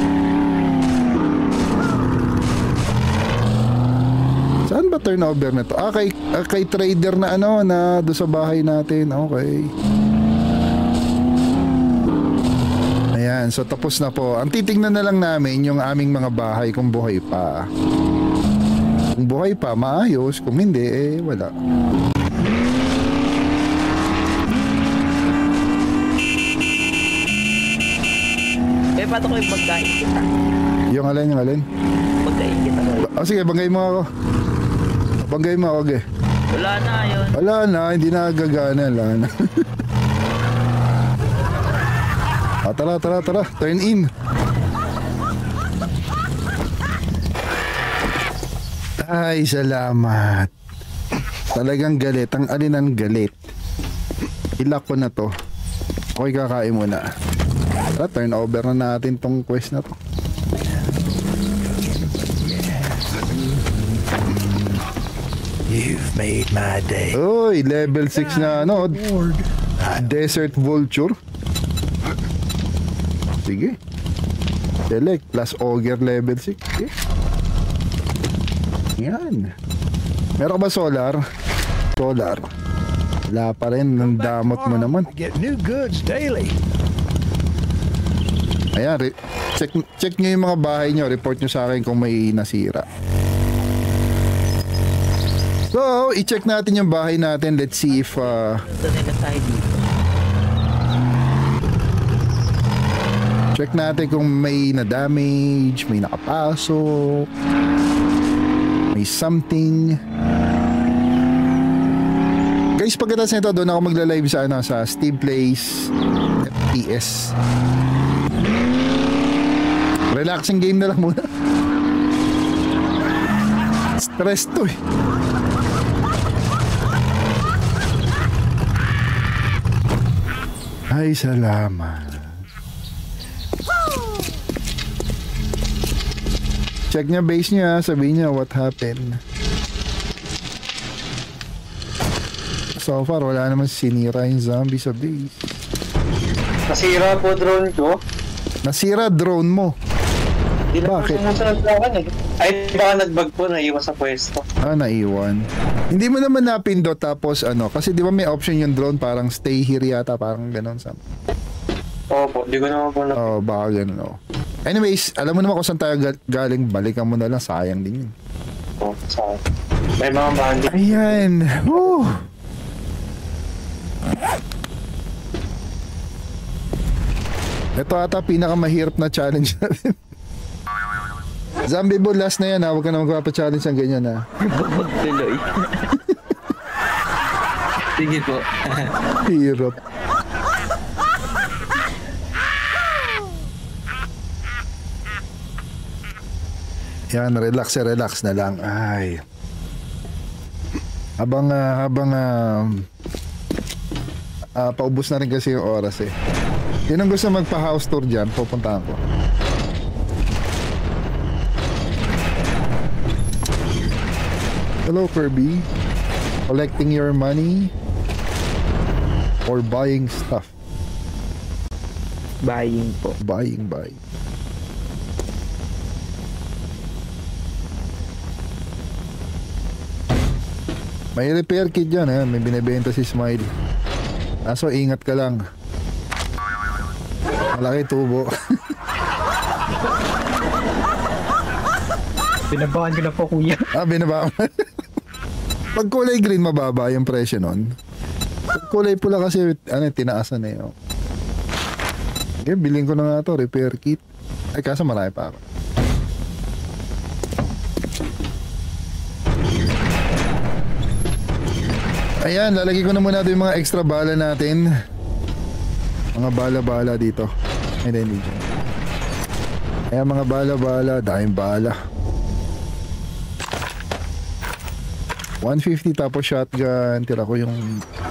Saan ba turnover na to? Ah, kay, ah, kay trader na ano, na doon sa bahay natin. Okay. Ayan, so tapos na po. Ang titignan na lang namin yung aming mga bahay kung buhay pa. Kung buhay pa, maayos. Kung hindi, eh, wala. Eh, paano ko yung magkain kita? Yung alin, yung alin? Magkain kita kuya. Oh, sige, banggay mo ako. Banggay mo ako, ge. Wala na yun. Wala na, hindi na gagana. Wala na. Ah, tara, tara, tara. Turn in. Ay, salamat. Talagang galit. Ang alinan galit. Ilak ko na to. Okay, kakain muna. Tara, turn over na natin tong quest na to. You've made my day. Uy, level six na ano. Desert Vulture. Sige. Select plus Ogre level six. Okay. Yan. Meron ka ba solar? Solar. Wala pa rin. Ang damot mo naman. Get new goods daily. Ayan. Re- check, check nyo yung mga bahay nyo. Report nyo sa akin kung may nasira. So, i-check natin yung bahay natin. Let's see if... Uh, Ito nila tayo dito. check natin kung may na-damage, may nakapasok, may something. Guys, pagkatapos nito, doon ako magla-live sa, ano, sa Steve Plays F P S. Relaxing game na lang muna. Stress to eh. Ay, salamat. Check niya base niya, sabihin niya what happened. So far, wala naman sinira yung zombie sa base. Nasira po drone ko. Nasira drone mo. Hindi na po Bakit? sumusunod sa akin eh. Ay, baka nagbag po, naiwas sa pwesto. Ah, naiwan. Hindi mo naman napindot tapos ano, kasi di ba may option yung drone parang stay here yata, parang ganon. Opo, di ko naman po na... Oh, baka ganon, oh. Anyways, alam mo naman kung saan tayo ga- galing, balikan mo na lang, sayang din yun. Oh, sa... May mga bandit. Ayan. Woo. Ito ata pinakamahirap na challenge natin. Zombie Bull, last na yan ha. Huwag ka na magpapa-challenge ng ganyan ha. Tuloy. Sige po. Hirap. Yan, relax relax na lang. Ay. Habang, uh, habang, uh, uh, paubos na rin kasi yung oras eh. Yun ang gusto magpa-house tour dyan, pupuntahan ko. Hello, Kirby. Collecting your money or buying stuff? Buying po. Buying, buying. May repair kit dyan, eh. May binibenta si Smile. Aso, ingat ka lang. Malaki tubo. Binabahan ko na po, kuya. Ah, binaba. Pag kulay green, mababa yung presyo nun. Pag kulay pula kasi, ano, tinaasan na yun. Okay, bilhin ko na nga to, repair kit. Ay, kaso marami pa ako. Ayan, lalagay ko na muna ito yung mga extra bala natin. Mga bala-bala dito. Ay, hindi dyan. Ayan, mga bala-bala, daming bala. one fifty tapos shotgun. Tira ko yung...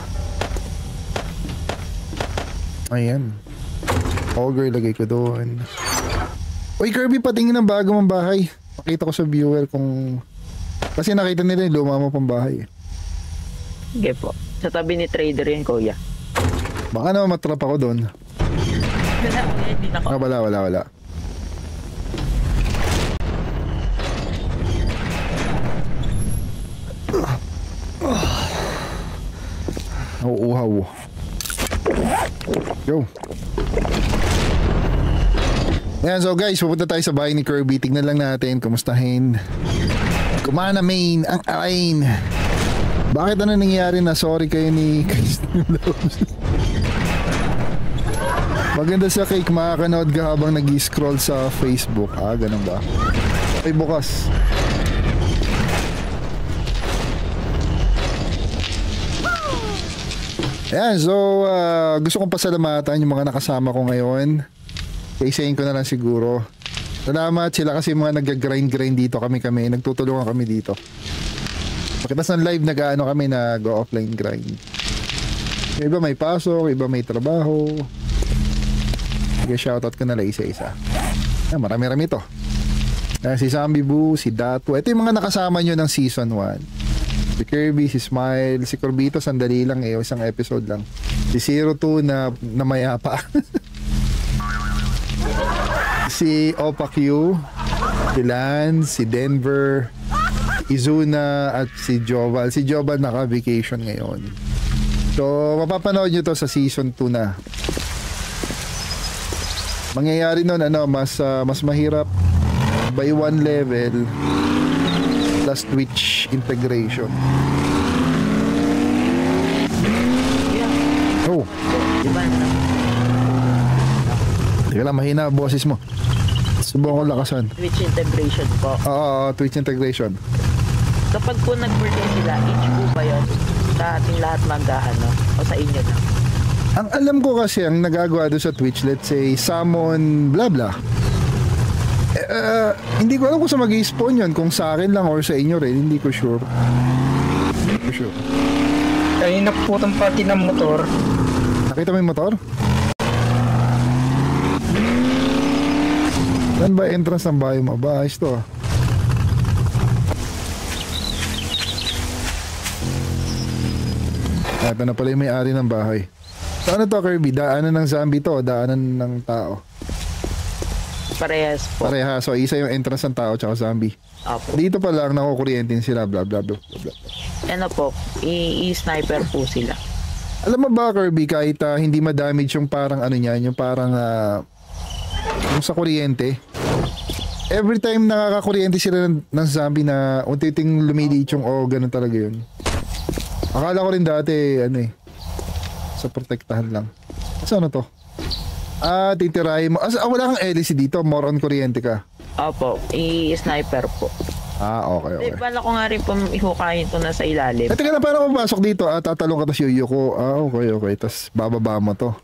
Ayan. Auger, lagay ko doon. Uy, Kirby, patingin ng bago mong bahay. Pakita ko sa viewer kung... Kasi nakita nila yung luma mo pang bahay. Sige po. Sa tabi ni trader yun, kuya. Baka naman matrap ako doon. Wala, kuya. Hindi na ko. Ah, wala, wala, wala. Nauuhaw. Yo. Ayan, so guys, pupunta tayo sa bahay ni Kirby. Tignan lang natin, kumustahin. Kumana main ang ain. Bakit ano nangyayari na sorry kayo ni Christine Loves? Maganda sa cake, makakanood ka habang nag-scroll sa Facebook. Ah, ganun ba? Ay, bukas. Ayan, so uh, gusto kong pasalamatan yung mga nakasama ko ngayon. Kaisayin ko na lang siguro. Salamat sila kasi mga nag-grind-grind dito kami-kami. Nagtutulungan kami dito. Pakitas ng live, nag-ano kami na go offline grind. Yung iba may pasok, iba may trabaho. Sige, shoutout ko na lang isa-isa. Ayan, marami-rami to. Ayan, si Zombie Boo, si Datu. Ito yung mga nakasama nyo ng season one. Si Kirby, si Smile, si Corbito, sandali lang eh, isang episode lang. Si Zero two na, na mayapa. Si Opa Q, si Lance, si Denver, Izuna at si Joval. Si Joval naka-vacation ngayon. So, mapapanood nyo to sa season two na. Mangyayari nun, ano, mas, uh, mas mahirap by one level plus Twitch integration. Oh. Diba na? Teka lang, mahina boses mo. Subukan ko lakasan. Twitch integration po. Oo, Twitch integration. Kapag po nag-birthday sila, each po ba yun? Sa ating lahat mag-ano? O sa inyo na? Ang alam ko kasi, ang nagagawa doon sa Twitch, let's say, summon, blah blah. Eh, uh, hindi ko alam kung sa mag-i-spawn yun, kung sa akin lang or sa inyo rin, hindi ko sure. Hindi ko sure. Ay, naputang party ng motor. Nakita mo yung motor? Saan ba entrance ng bahay mo? Ba, ayos to ah. Ito na pala yung may-ari ng bahay. So ano to, Kirby? Daanan ng zombie to? Daanan ng tao? Parehas po. Parehas. So isa yung entrance ng tao tsaka zombie. Apo. Dito pa lang nakukuryentin sila, blah blah blah blah blah. Ano po, i-sniper po sila. Alam mo ba, Kirby, kahit uh, hindi ma-damage yung parang ano niyan, yung parang uh, yung sa kuryente, every time nakakakuryente sila ng, ng zombie na unti-unting lumiliit yung oh, ganun talaga yun. Akala ko rin dati, ano eh, sa protektahan lang. Saan ano to? Ah, titirahin mo. Ah, wala kang L C dito, more on kuryente ka. Opo, i-sniper po. Ah, okay, okay. Eh, bala ko nga rin po ihukayin to na sa ilalim. Eh, teka na, paano mapasok dito? Ah, tatalong ka tas yuyo ko. Ah, okay, okay. Tas bababa mo to.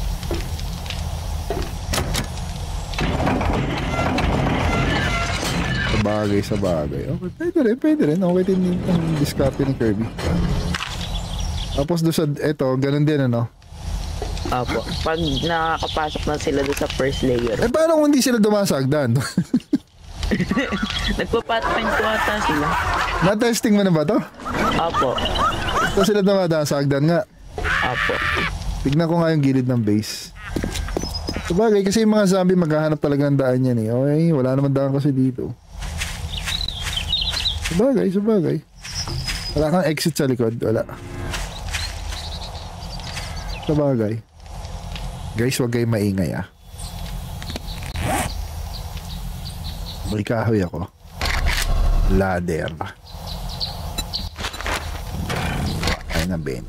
Sa bagay, sa bagay. Okay, pwede rin, pwede rin. Okay din yung discard ni Kirby. Tapos doon sa, eto, ganun din, ano? Opo, pag nakakapasok na sila doon sa first layer. Eh, paano kung hindi sila dumasagdan? Nagpa-pathfind ko ata sila. Na-testing mo na ba to? Opo. Ito sila dumasagdan nga. Opo. Tignan ko nga yung gilid ng base. Sabagay, kasi yung mga zombie maghahanap talaga ng daan yan eh. Okay, wala naman daan kasi dito. Sabagay, sabagay. Wala kang exit sa likod, wala. Sabagay. Guys, wag kayong maingay ah. May kahoy ako. ladder. Ay na twenty.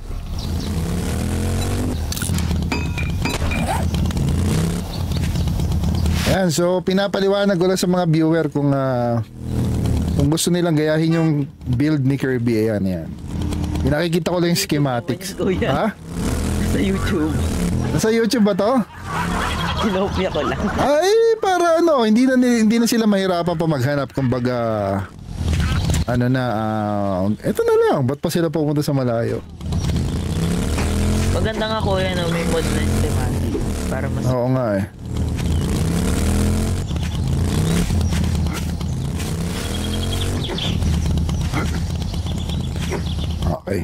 Ayan, so pinapaliwanag ko lang sa mga viewer kung uh, kung gusto nilang gayahin yung build ni Kirby. Ayan, ayan. Pinakikita ko lang yung schematics. Ha? Sa YouTube. Nasa YouTube ba to? Kinopia ko lang. Ay, para ano, hindi na hindi na sila mahirapan pa maghanap, kumbaga ano na, uh, eto na lang, ba't pa sila pupunta sa malayo? Maganda nga kuya na may mod na schematic para mas... Oo nga eh. Okay.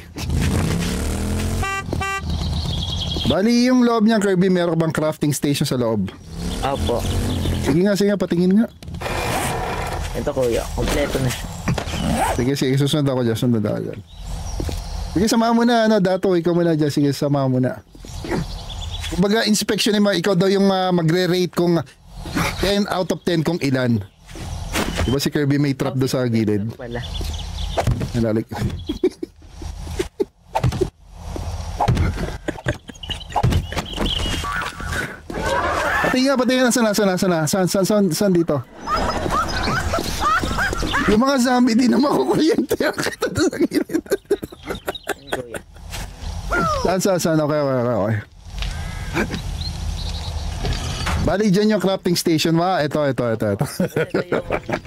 Bali, yung loob niya, Kirby, meron bang crafting station sa loob? Opo. Sige nga, sige nga, patingin nga. Ito kuya, kompleto na siya. Sige, sige, susunod ako dyan, sunod ako dyan. Sige, sama mo na, ano, Dato, ikaw muna dyan, sige, sama mo na. Kumbaga, inspection mo, ikaw daw yung uh, magre-rate kung ten out of ten kung ilan. Diba si Kirby may trap doon sa gilid? Wala. Nalalik. Pati nga, pati nga, saan, saan, saan, saan, saan, saan, saan dito? Yung mga zombie, di na makukuryente. Saan, saan, saan, okay, okay, okay, okay. Bali, dyan yung crafting station, ma. Ito, ito, ito, ito. Ito yung...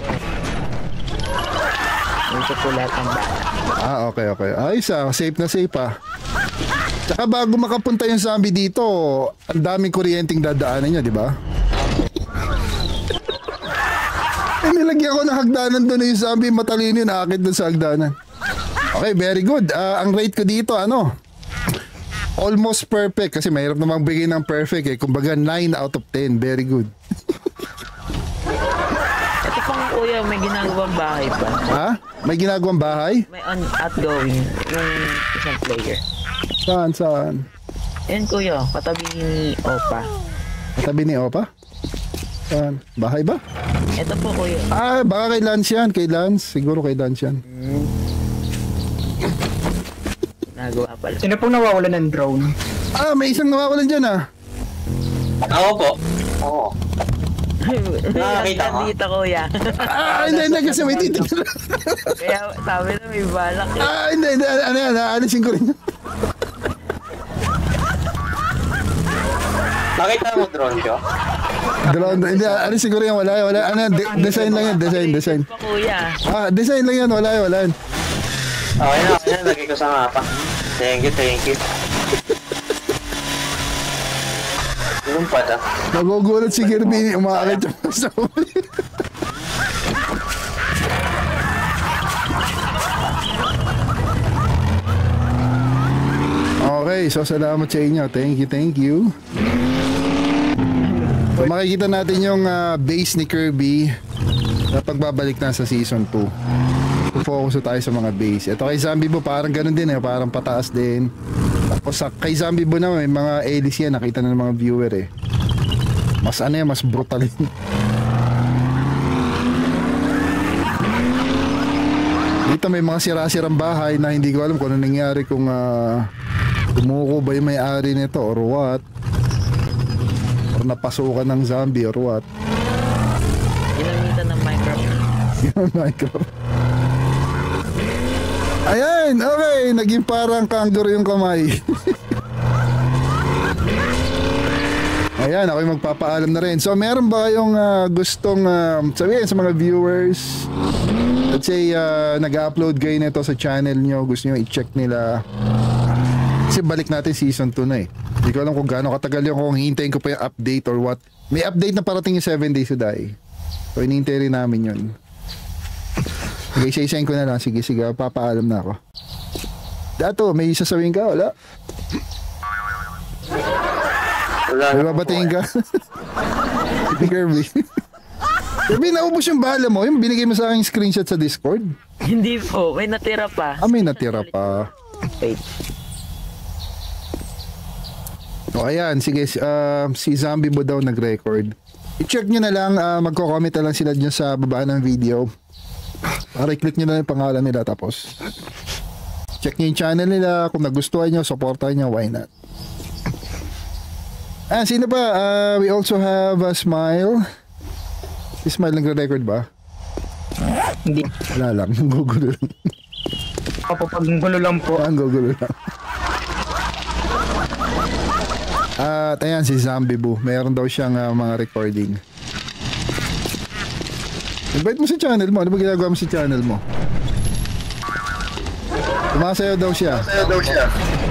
Ito po lahat ng bala. Ah, okay, okay. Ayos ah, safe na safe ah. Tsaka bago makapunta yung zombie dito, ang daming kuryenteng dadaanan niya, di ba? Eh, nilagyan ko ng hagdanan doon yung zombie, matalino yun, nakakit doon sa hagdanan. Okay, very good. Uh, ang rate ko dito, ano? Almost perfect, kasi mahirap namang bigay ng perfect eh. Kumbaga nine out of ten, very good. Ito pang kuya, may ginagawang bahay pa. Ha? May ginagawang bahay? May on outgoing yung isang player. Saan, saan? Yan kuya, katabi ni Opa. Katabi ni Opa? Saan? Bahay ba? Ito po kuya. Ah, baka kay Lance yan. Kay Lance. Siguro kay Lance yan. Hmm. Nagawa pala. Sino pong nawawala ng drone? Ah, may isang nawawalan dyan ah. Ako po. Oo. Nakakita ko. Dito kuya. Ah, hindi, hindi. Kasi may titigil. Kaya sabi na may balak eh. Ah, hindi, hindi. Ano yan? Aalisin ko rin. Nakita mo drone ko? Drone, hindi. Aalisin ko rin. Wala, wala. Ano yan? De- design lang yan. Design, design. Pa kuya. Ah, design lang yan. Wala, wala. Okay na, okay na. Lagay ko sa mapa. Thank you, thank you. Yung pala. Nagugulat si Kirby. Umakakit yung sa huli. Okay, so salamat sa inyo. Thank you, thank you. So makikita natin yung uh, base ni Kirby na pagbabalik na sa season two. Focus tayo sa mga base. Ito kay Zombie Bo, parang ganun din eh. Parang pataas din. Tapos sa, kay Zombie Bo naman, may mga hélice yan. Nakita na ng mga viewer eh. Mas ano yan, mas brutal yun. Dito may mga sira-sirang bahay na hindi ko alam kung ano nangyari, kung uh, tumuko ba yung may-ari nito or what, or napasukan ng zombie or what. Ginamitan ng Minecraft. Yung Minecraft. Ayan, okay, naging parang kangaroo yung kamay. Ayan, ako yung magpapaalam na rin. So meron ba kayong uh, gustong uh, sabihin sa mga viewers? Let's say uh, nag-upload kayo nito sa channel nyo, gusto nyo i-check nila. Kasi balik natin season two na eh. Hindi ko alam kung gaano katagal yung kung hintayin ko pa yung update or what. May update na parating yung seven days to die. So hinihintay rin namin yun. Okay, isa-isayin ko na lang. Sige, sige, papaalam na ako. Dato, may sasabihin ka? Wala? Wala May na po. babatiin ka? Si Kirby. Kirby, naubos yung bala mo. Yung binigay mo sa aking screenshot sa Discord. Hindi po, may natira pa. Ah, may natira pa. Wait. O ayan, sige, uh, si Zombie Bo daw nag-record. I-check nyo na lang, uh, magko-comment na lang sila dyan sa baba ng video. Para i-click nyo na yung pangalan nila tapos check nyo yung channel nila. Kung nagustuhan nyo, supportan nyo, why not? Ah, sino ba? Uh, we also have a Smile. Si Smile nagre-record ba? Hindi. Wala lang, gugulo lang. Kapapaggulo lang po. Ang gugulo lang. At ayan si Zombie Boo. Meron daw siyang uh, mga recording. Invite mo sa channel mo. Ano ba ginagawa mo sa channel mo? Sumasayaw daw siya. Sumasayaw daw siya.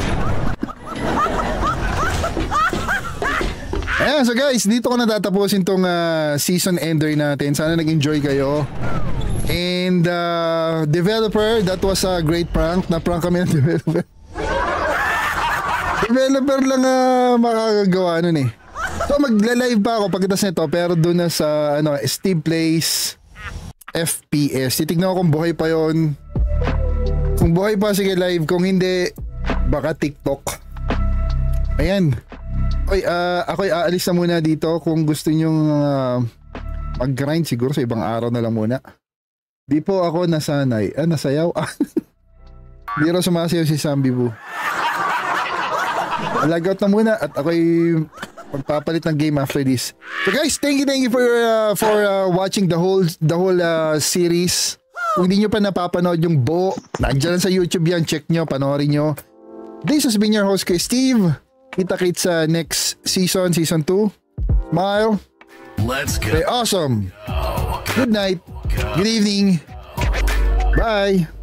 Ayan, so guys, dito ko natatapusin tong uh, season ender natin. Sana nag-enjoy kayo. And uh, developer, that was a great prank. Na-prank kami ng developer. Developer lang uh, makakagawa nun eh. So magla-live pa ako pagkitas nito, pero doon na sa ano, Steve Plays F P S. Titignan ko kung buhay pa yon. Kung buhay pa, sige live. Kung hindi, baka TikTok. Ayan. Oy, uh, ako'y aalis na muna dito. Kung gusto nyong uh, mag-grind siguro sa ibang araw na lang muna. Di po ako nasanay. Ah, nasayaw? Ah. Di rin sumasayaw si Zombie Boo. Alagout na muna at ako'y magpapalit ng game after this. So guys, thank you, thank you for uh, for uh, watching the whole the whole uh, series. Kung hindi nyo pa napapanood yung buo, nandiyan sa YouTube yan. Check nyo, panoorin nyo. This has been your host, kay Steve. Kita-kits sa next season, season two. Smile. Let's go. Stay awesome. Good night. Good evening. Bye.